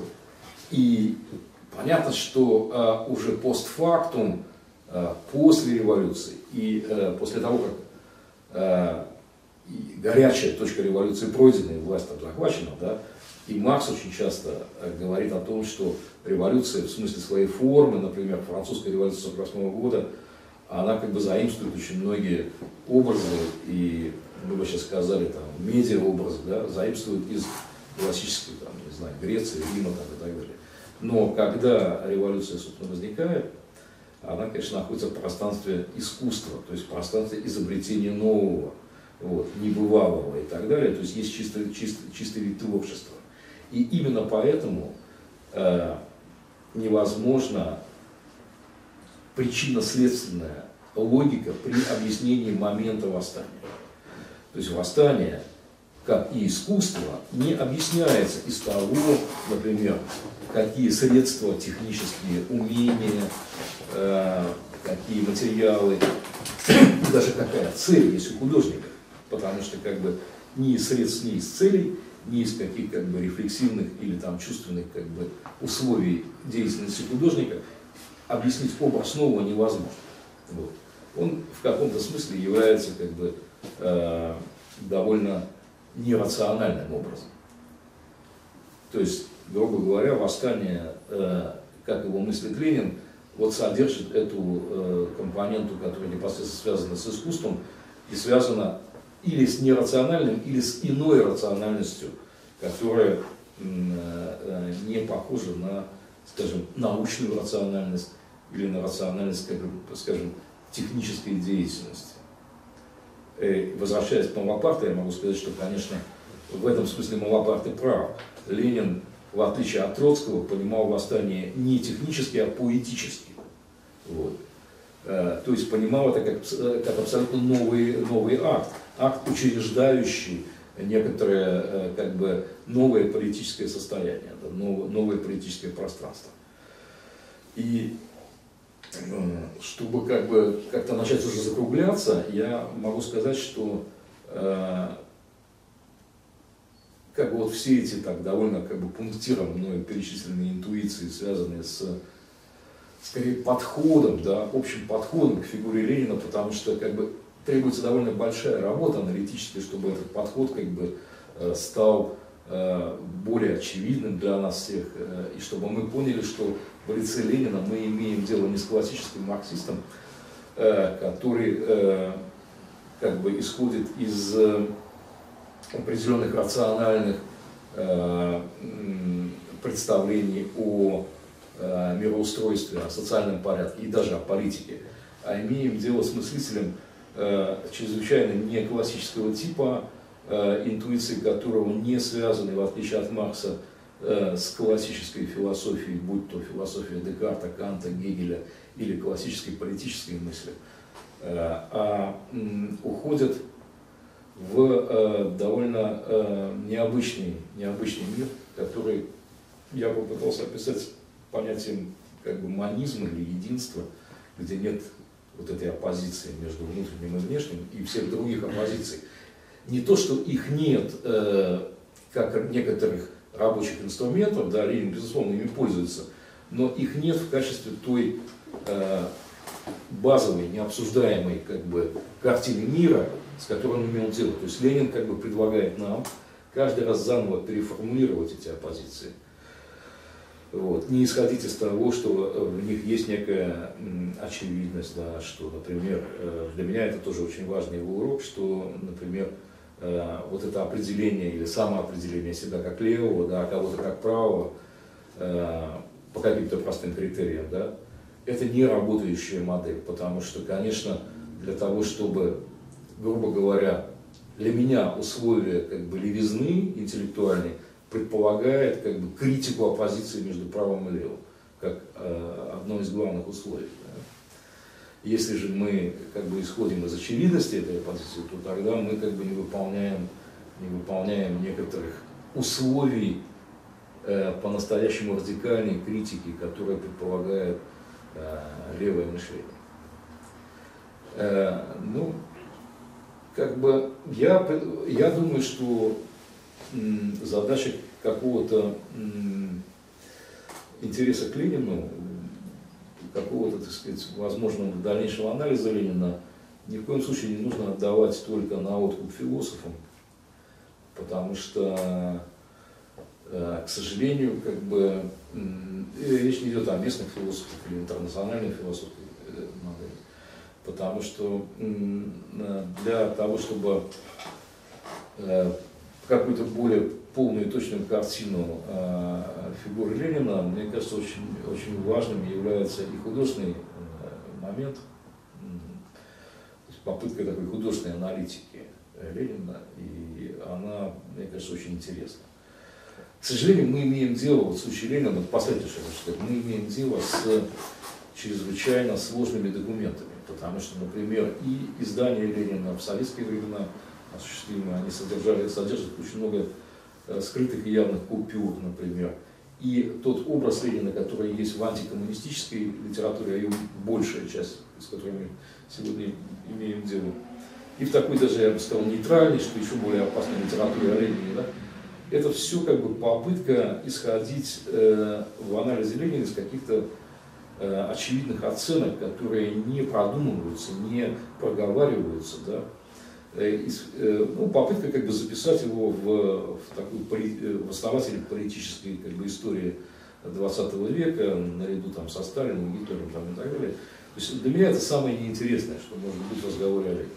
И понятно, что а, уже постфактум, а, после революции и а, после того, как а, и горячая точка революции пройдена, и власть там захвачена, да, и Маркс очень часто говорит о том, что революция в смысле своей формы, например, французская революция сорок восьмого года, она как бы заимствует очень многие образы, и мы бы сейчас сказали, там, медиа-образы, да, заимствует из классической, там, не знаю, Греции, Рима там, и так далее. Но когда революция, собственно, возникает, она, конечно, находится в пространстве искусства, то есть в пространстве изобретения нового, вот, небывалого и так далее, то есть есть чистый, чистый, чистый вид творчества. И именно поэтому э, невозможна причинно-следственная логика при объяснении момента восстания. То есть восстание, как и искусство, не объясняется из того, например, какие средства технические, умения, э, какие материалы, даже какая цель есть у художника. Потому что как бы ни из средств, ни из целей, ни из каких как бы рефлексивных или там чувственных как бы условий деятельности художника объяснить образ нового невозможно. Вот. Он в каком-то смысле является как бы э, довольно нерациональным образом. То есть, грубо говоря, восстание, э, как его мыслит Ленин, вот содержит эту э, компоненту, которая непосредственно связана с искусством и связана или с нерациональным, или с иной рациональностью, которая э, не похожа на, скажем, научную рациональность или на рациональность, как, скажем, технической деятельности. И, возвращаясь к Малапарту, я могу сказать, что, конечно, в этом смысле Малапарт и прав. Ленин, в отличие от Троцкого, понимал восстание не технически, а поэтически. Вот. То есть понимал это как, как абсолютно новый, новый акт, акт, учреждающий некоторое как бы новое политическое состояние, новое, новое политическое пространство. И чтобы как бы как-то начать уже закругляться, я могу сказать, что э, как бы вот все эти так довольно как бы пунктиром мною перечисленные интуиции, связанные с скорее подходом, да, общим подходом к фигуре Ленина, потому что как бы требуется довольно большая работа аналитическая, чтобы этот подход как бы э, стал э, более очевидным для нас всех, э, и чтобы мы поняли, что в лице Ленина мы имеем дело не с классическим марксистом, э, который э, как бы исходит из э, определенных рациональных э, представлений о э, мироустройстве, о социальном порядке и даже о политике, а имеем дело с мыслителем э, чрезвычайно не классического типа, э, интуиции которого не связаны, в отличие от Маркса, с классической философией, будь то философия Декарта, Канта, Гегеля или классической политической мысли, а уходят в довольно необычный, необычный мир, который я попытался описать понятием как бы монизма или единства, где нет вот этой оппозиции между внутренним и внешним и всех других оппозиций. Не то, что их нет, как некоторых рабочих инструментов, да, Ленин, безусловно, ими пользуется, но их нет в качестве той э, базовой, необсуждаемой как бы, картины мира, с которой он имел дело. То есть Ленин как бы предлагает нам каждый раз заново переформулировать эти оппозиции. Вот. Не исходить из того, что в них есть некая м, очевидность, да, что, например, э, для меня это тоже очень важный его урок, что, например, вот это определение или самоопределение себя как левого, да, кого-то как правого, э, по каким-то простым критериям, да, это не работающая модель, потому что, конечно, для того, чтобы, грубо говоря, для меня условия как бы левизны интеллектуальной предполагает как бы критику оппозиции между правым и левым, как э, одно из главных условий. Да. Если же мы как бы исходим из очевидности этой позиции, то тогда мы как бы не выполняем, не выполняем некоторых условий э, по-настоящему радикальной критики, которая предполагает э, левое мышление. Э, ну, как бы я, я думаю, что м, задача какого-то м, интереса к Ленину, какого-то, так сказать, возможного дальнейшего анализа Ленина ни в коем случае не нужно отдавать только на откуп философам, потому что, к сожалению, как бы, речь не идет о местных философах или интернациональных философах, потому что для того, чтобы какую-то более полную и точную картину фигуры Ленина, мне кажется, очень, очень важным является и художественный момент, то есть попытка такой художественной аналитики Ленина, и она, мне кажется, очень интересна. К сожалению, мы имеем дело, вот в случае Ленина, это последнее, что я хочу сказать, мы имеем дело с чрезвычайно сложными документами, потому что, например, и издания Ленина в советские времена осуществимые, они содержали, содержат очень много скрытых и явных купюр, например. И тот образ Ленина, который есть в антикоммунистической литературе, а ее большая часть, с которой мы сегодня имеем дело, и в такой даже, я бы сказал, нейтральной, что еще более опасной литературе о Ленине, да, это все как бы попытка исходить э, в анализе Ленина из каких-то э, очевидных оценок, которые не продумываются, не проговариваются, да. Ну, попытка как бы записать его в, в такую в основатель политической как бы истории двадцатого века, наряду там со Сталиным, Гитлером там, и так далее. То есть для меня это самое неинтересное, что может быть в разговоре о Ленине.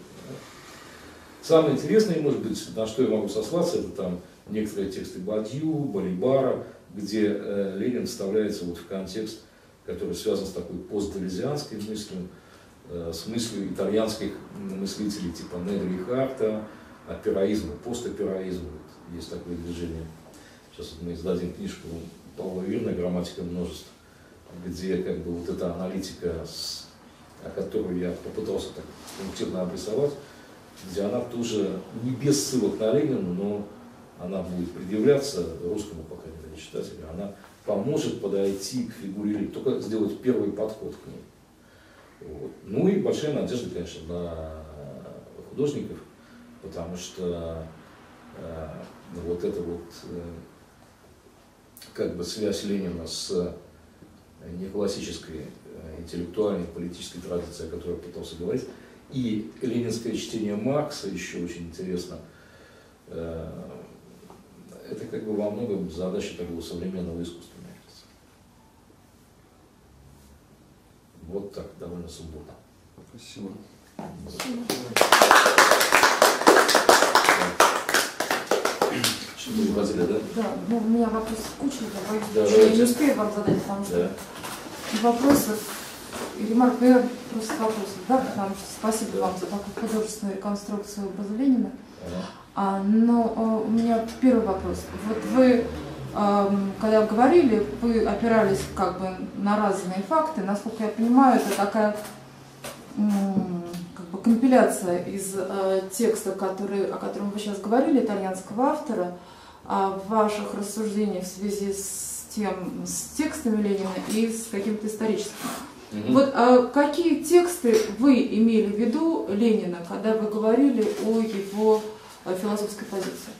Самое интересное, может быть, на что я могу сослаться, это там некоторые тексты Бадью, Балибара, где э, Ленин вставляется вот в контекст, который связан с такой постдалезианской мыслью, с мыслью итальянских мыслителей типа Негри и Харта, операизма, постопераизма. Вот есть такое движение. Сейчас вот мы издадим книжку Павла Вирна «Грамматика множеств», где как бы вот эта аналитика, с, о которой я попытался так пунктирно обрисовать, где она тоже не без ссылок на Ленина, но она будет предъявляться русскому, по крайней мере, читателю, она поможет подойти к фигуре Ленина, только сделать первый подход к ней. Вот. Ну и большая надежда, конечно, на художников, потому что э, вот эта вот э, как бы связь Ленина с неклассической э, интеллектуальной политической традицией, о которой я пытался говорить, и ленинское чтение Маркса еще очень интересно. Э, это как бы во многом задача такого современного искусства. Вот так, довольно сумбурно. Спасибо. Спасибо. Что вы хотели, да? Да, ну, у меня вопрос куча, я боюсь, Да, что я не успею вам задать, потому что да. вопросов и ремарк, ну, я просто вопросов, да, потому что спасибо вам за такую художественную реконструкцию образа Ленина. Ага. А, но у меня первый вопрос. Вот вы, когда говорили, вы опирались как бы на разные факты. Насколько я понимаю, это такая как бы компиляция из э, текста, который, о котором вы сейчас говорили, итальянского автора, о ваших рассуждениях в связи с тем, с текстами Ленина и с каким-то историческим. Mm-hmm. Вот а какие тексты вы имели в виду Ленина, когда вы говорили о его о философской позиции?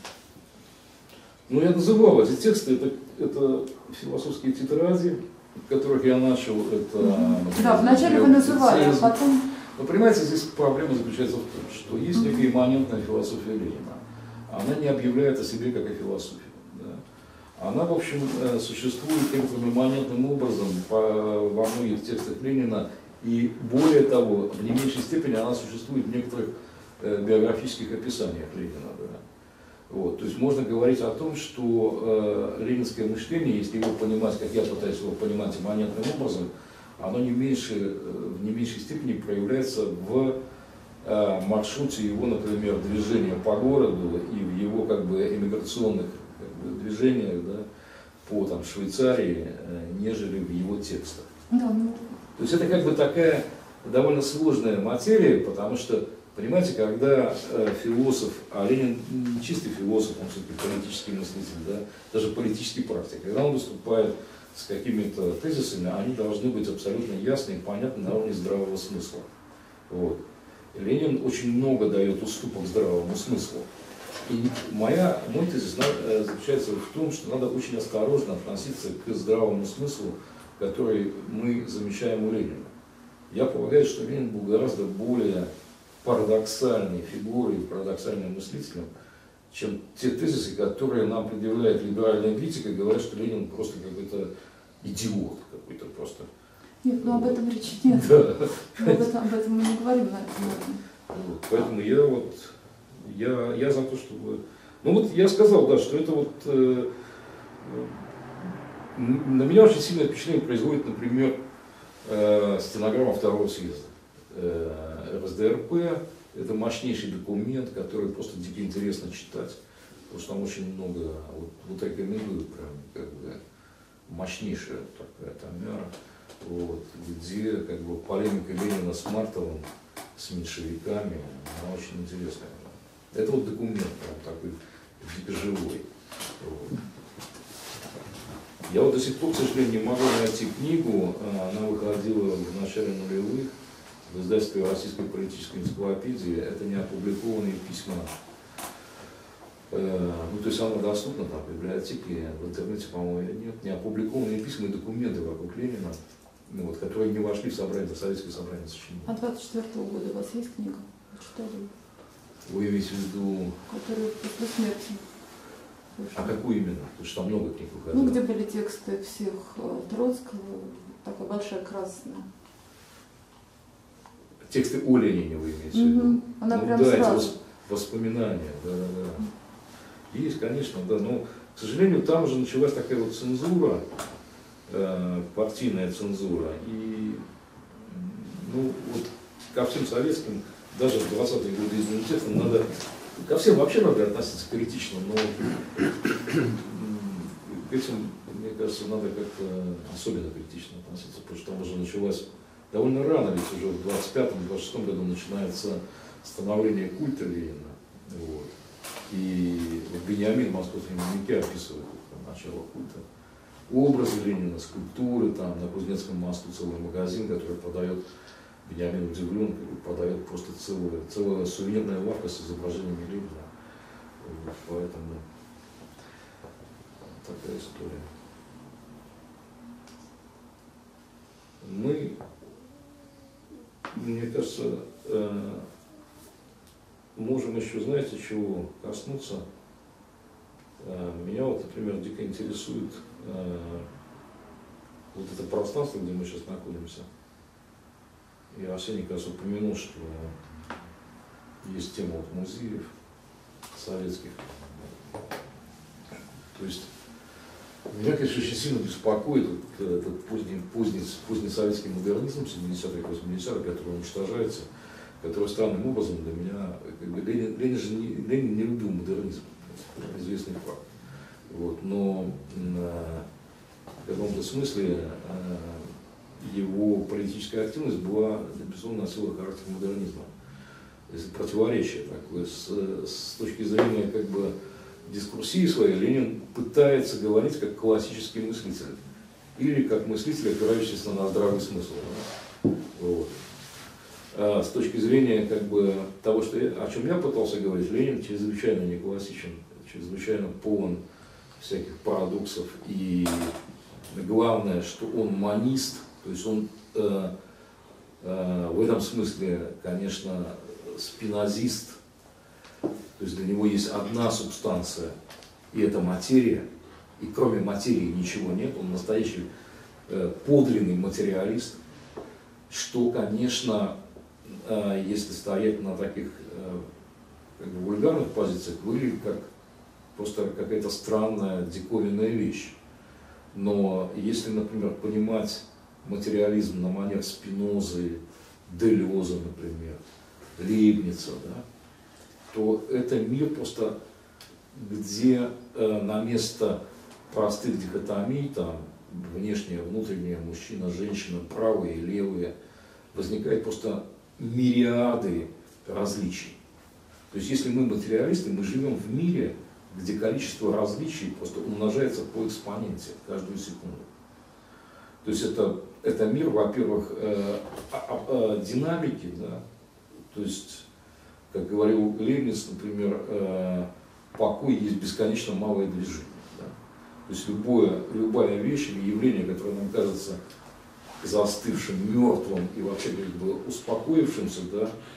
Ну, я называл эти тексты, это, это философские тетради, в которых я начал это... Mm-hmm. Да, вначале вы называли, а потом... Но, понимаете, здесь проблема заключается в том, что есть mm-hmm. некая имманентная философия Ленина. Она не объявляет о себе как о философии. Да? Она, в общем, существует некоторым имманентным образом по, во многих текстах Ленина, и более того, в не меньшей степени она существует в некоторых э, биографических описаниях Ленина. Да? Вот, то есть можно говорить о том, что э, ленинское мышление, если его понимать, как я пытаюсь его понимать имманентным образом, оно не меньше, э, в не меньшей степени проявляется в э, маршруте его, например, движения по городу и в его как бы эмиграционных как бы, движениях, да, по там, Швейцарии, э, нежели в его текстах. Да, ну... То есть это как бы такая довольно сложная материя, потому что, понимаете, когда э, философ, а Ленин не чистый философ, он все-таки политический мыслитель, да, даже политический практик, когда он выступает с какими-то тезисами, они должны быть абсолютно ясны и понятны на уровне здравого смысла. Вот. И Ленин очень много дает уступок здравому смыслу. И моя, мой тезис заключается в том, что надо очень осторожно относиться к здравому смыслу, который мы замечаем у Ленина. Я полагаю, что Ленин был гораздо более парадоксальной фигурой, парадоксальным мыслителем, чем те тезисы, которые нам предъявляет либеральная критика, говорят, что Ленин просто какой-то идиот, какой-то просто. Нет, ну об этом речи нет. Да. Об этом, об этом мы не говорим, наверное. Вот, поэтому я вот, я, я за то, чтобы... Ну вот я сказал, да, что это вот... Э, на меня очень сильное впечатление производит, например, э, стенограмма второго съезда. Э, эр эс дэ эр пэ – это мощнейший документ, который просто дико интересно читать, потому что там очень много, вот, вот рекомендую прям, как бы, мощнейшая такая томяра, вот, где как бы полемика Ленина с Мартовым, с меньшевиками, она очень интересная. Это вот документ прям такой дико живой. Вот. Я вот до сих пор, к сожалению, не могу найти книгу, она выходила в начале нулевых в издательстве Российской политической энциклопедии, это не опубликованные письма. Ну, то есть она доступна там в библиотеке, в интернете, по-моему, нет. Не опубликованные письма и документы вокруг Ленина, ну, вот, которые не вошли в собрание, в советское собрание сочинений. А двадцать четвёртого года у вас есть книга? Читали? Вы имеете в виду... Которая после смерти. А какую именно? Потому что там много книг выходило. Ну, где были тексты всех Троцкого, такая большая красная. Тексты о Ленине вы имеете в виду? Угу. Она ну, прям да, сразу. эти воспоминания, да, да, да. Есть, конечно, да, но, к сожалению, там уже началась такая вот цензура, э, партийная цензура, и, ну, вот ко всем советским, даже в двадцатые годы изданным текстам надо, ко всем вообще надо относиться критично, но к этим, мне кажется, надо как-то особенно критично относиться, потому что там уже началась довольно рано, ведь уже в двадцать пятом — двадцать шестом году начинается становление культа Ленина. Вот. И вот Бениамин в московском дневнике описывает это, начало культа. Образы Ленина, скульптуры, там на Кузнецком мосту целый магазин, который продает, Бениамин удивлен, продает просто целую, целая сувенирная лавка с изображениями Ленина. Вот, поэтому такая история. Мы, мне кажется, э, можем еще, знаете, чего коснуться. Э, меня вот, например, дико интересует э, вот это пространство, где мы сейчас находимся. И Арсений, кажется, упомянул, что есть тема вот музеев советских. То есть меня, конечно, очень сильно беспокоит вот этот поздний, поздний, поздний советский модернизм семидесятых, восьмидесятых, который уничтожается, который странным образом для меня, как бы, Ленин, Ленин же не, Ленин не любил модернизм, это известный факт. Вот, но э, в каком-то смысле э, его политическая активность была, безусловно, носила характер модернизма. Это противоречие такое, с, с точки зрения как бы дискурсии своей Ленин пытается говорить как классический мыслитель или как мыслитель, опирающийся на здравый смысл. Вот. А с точки зрения как бы того, что я, о чем я пытался говорить, Ленин чрезвычайно не классичен, чрезвычайно полон всяких парадоксов, и главное, что он манист, то есть он э, э, в этом смысле, конечно, спинозист. То есть для него есть одна субстанция, и это материя, и кроме материи ничего нет, он настоящий э, подлинный материалист, что, конечно, э, если стоять на таких э, как бы вульгарных позициях, выглядит как просто какая-то странная, диковинная вещь. Но если, например, понимать материализм на манер Спинозы, Делеза, например, Лейбница, да, то это мир просто, где э, на место простых дихотомий, там, внешнее, внутреннее, мужчина, женщина, правые, левые, возникает просто мириады различий. То есть если мы материалисты, мы живем в мире, где количество различий просто умножается по экспоненте каждую секунду. То есть это, это мир, во-первых, э, э, динамики, да, то есть, как говорил Лейбниц, например, э, покой есть бесконечно малое движение. Да? То есть любое, любая вещь или явление, которое нам кажется застывшим, мертвым и вообще как бы успокоившимся, да,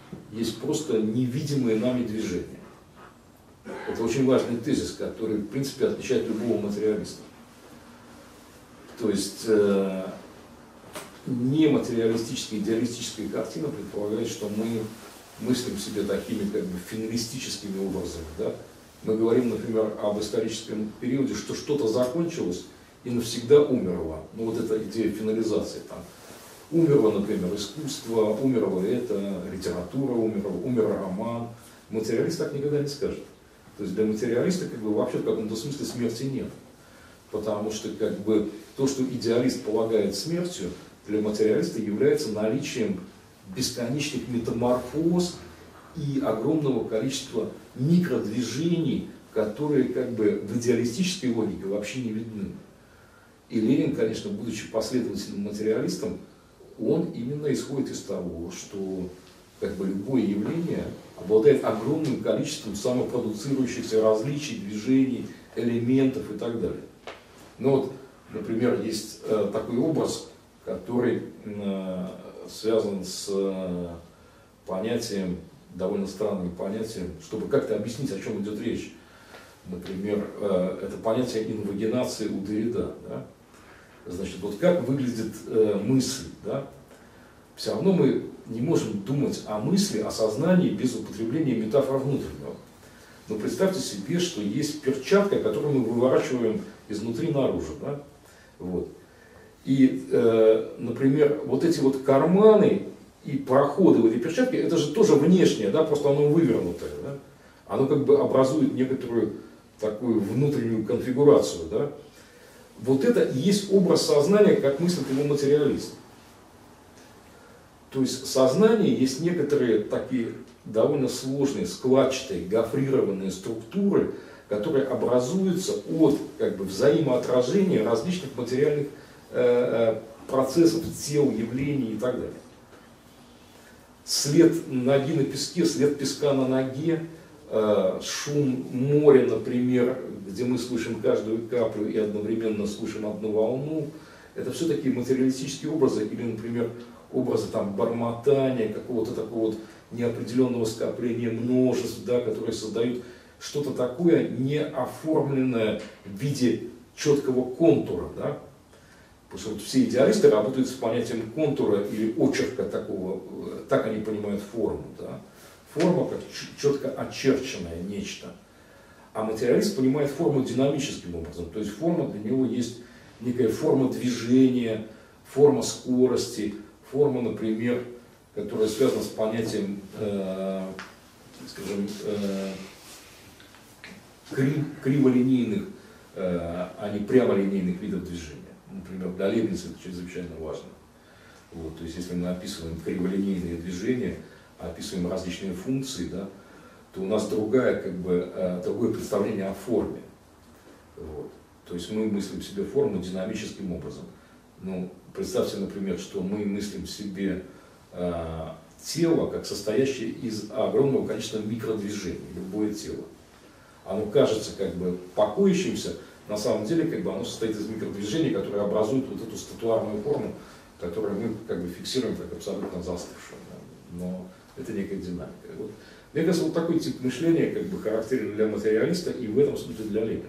есть просто невидимые нами движения. Это очень важный тезис, который, в принципе, отличает любого материалиста. То есть э, нематериалистическая, идеалистическая картина предполагает, что мы мыслим себе такими как бы финалистическими образами. Да? Мы говорим, например, об историческом периоде, что что-то закончилось и навсегда умерло. Ну вот эта идея финализации. Там. Умерло, например, искусство, умерло это, литература умерла, умер роман. Материалист так никогда не скажет. То есть для материалиста как бы, вообще в каком-то смысле смерти нет. Потому что как бы, то, что идеалист полагает смертью, для материалиста является наличием бесконечных метаморфоз и огромного количества микродвижений, которые как бы в идеалистической логике вообще не видны. И Ленин, конечно, будучи последовательным материалистом, он именно исходит из того, что как бы любое явление обладает огромным количеством самопродуцирующихся различий, движений, элементов и так далее. Ну вот, например, есть э, такой образ, который э, связан с э, понятием, довольно странным понятием, чтобы как-то объяснить, о чем идет речь. Например, э, это понятие инвагинации у Деррида. Да? Значит, вот как выглядит э, мысль, да? Все равно мы не можем думать о мысли, о сознании без употребления метафор внутреннего. Но представьте себе, что есть перчатка, которую мы выворачиваем изнутри наружу. Да? Вот. И, э, например, вот эти вот карманы и проходы в этой перчатке, это же тоже внешнее, да? Просто оно вывернутое. Да? Оно как бы образует некоторую такую внутреннюю конфигурацию. Да? Вот это и есть образ сознания, как мыслит его материалист. То есть сознание есть некоторые такие довольно сложные, складчатые, гофрированные структуры, которые образуются от как бы, взаимоотражения различных материальных э, процессов, тел, явлений и так далее. След ноги на песке, след песка на ноге, э, шум моря, например, где мы слышим каждую каплю и одновременно слышим одну волну, это все такие материалистические образы, или, например, образы там, бормотания, какого-то такого вот неопределенного скопления множеств, да, которые создают что-то такое неоформленное в виде четкого контура. Да? Потому что вот все идеалисты работают с понятием контура или очерка такого, так они понимают форму. Да? Форма как четко очерченное нечто. А материалист понимает форму динамическим образом. То есть форма для него есть некая форма движения, форма скорости, форма, например, которая связана с понятием, э, скажем, э, крив, криволинейных, э, а не прямолинейных видов движения. Например, для Лейбница это чрезвычайно важно. Вот, то есть, если мы описываем криволинейные движения, описываем различные функции, да, то у нас другая, как бы, э, другое представление о форме. Вот. То есть мы мыслим себе форму динамическим образом. Ну, представьте, например, что мы мыслим себе э, тело как состоящее из огромного количества микродвижений, любое тело. Оно кажется как бы покоящимся, на самом деле как бы оно состоит из микродвижений, которые образуют вот эту статуарную форму, которую мы как бы фиксируем как абсолютно застывшую. Да? Но это некая динамика. Вот. Мне кажется, вот такой тип мышления как бы характерен для материалиста и в этом смысле для Ленина.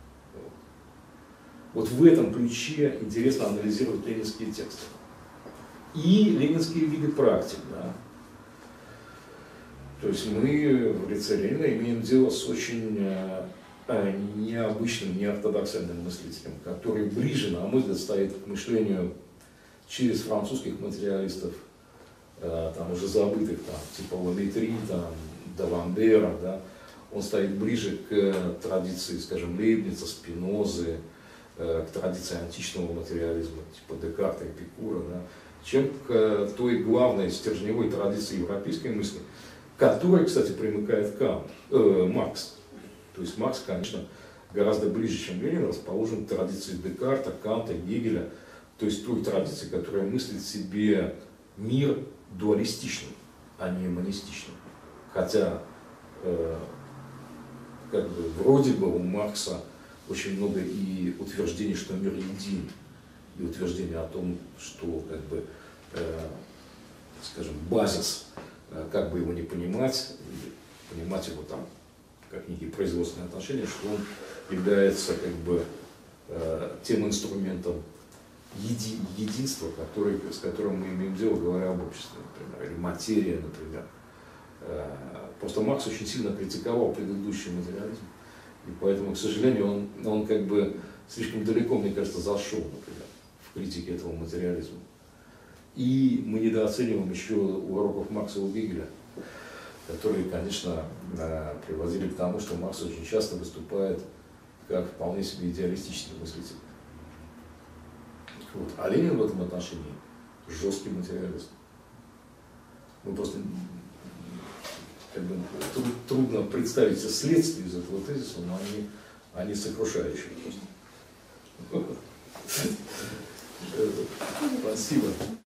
Вот в этом ключе интересно анализировать ленинские тексты. И ленинские виды практик. Да. То есть мы в лице Ленина имеем дело с очень э, необычным, неортодоксальным мыслителем, который ближе, на мой взгляд, стоит к мышлению через французских материалистов, э, там уже забытых, там, типа Ламетри, там, Даламбера. Да. Он стоит ближе к традиции, скажем, Лейбница, Спинозы, к традиции античного материализма, типа Декарта, Эпикура, да, чем к той главной стержневой традиции европейской мысли, к которой, кстати, примыкает Кант, э, Маркс. То есть Маркс, конечно, гораздо ближе, чем Ленин, расположен к традиции Декарта, Канта, Гегеля, то есть той традиции, которая мыслит себе мир дуалистичным, а не монистичным. Хотя, э, как бы, вроде бы у Маркса очень много и утверждений, что мир един, и утверждений о том, что, как бы, э, скажем, базис как бы его не понимать, понимать его там как некие производственные отношения, что он является как бы э, тем инструментом еди, единства, который, с которым мы имеем дело, говоря об обществе, например, или материя, например. Э, просто Маркс очень сильно критиковал предыдущий материализм, и поэтому, к сожалению, он, он как бы слишком далеко, мне кажется, зашел, например, в критике этого материализма. И мы недооцениваем еще уроков Маркса у Гегеля, которые, конечно, приводили к тому, что Маркс очень часто выступает как вполне себе идеалистический мыслитель. Вот. А Ленин в этом отношении жесткий материалист. Ну, просто как бы, трудно представить себе следствие из этого тезиса, но они, они сокрушающие просто. Спасибо.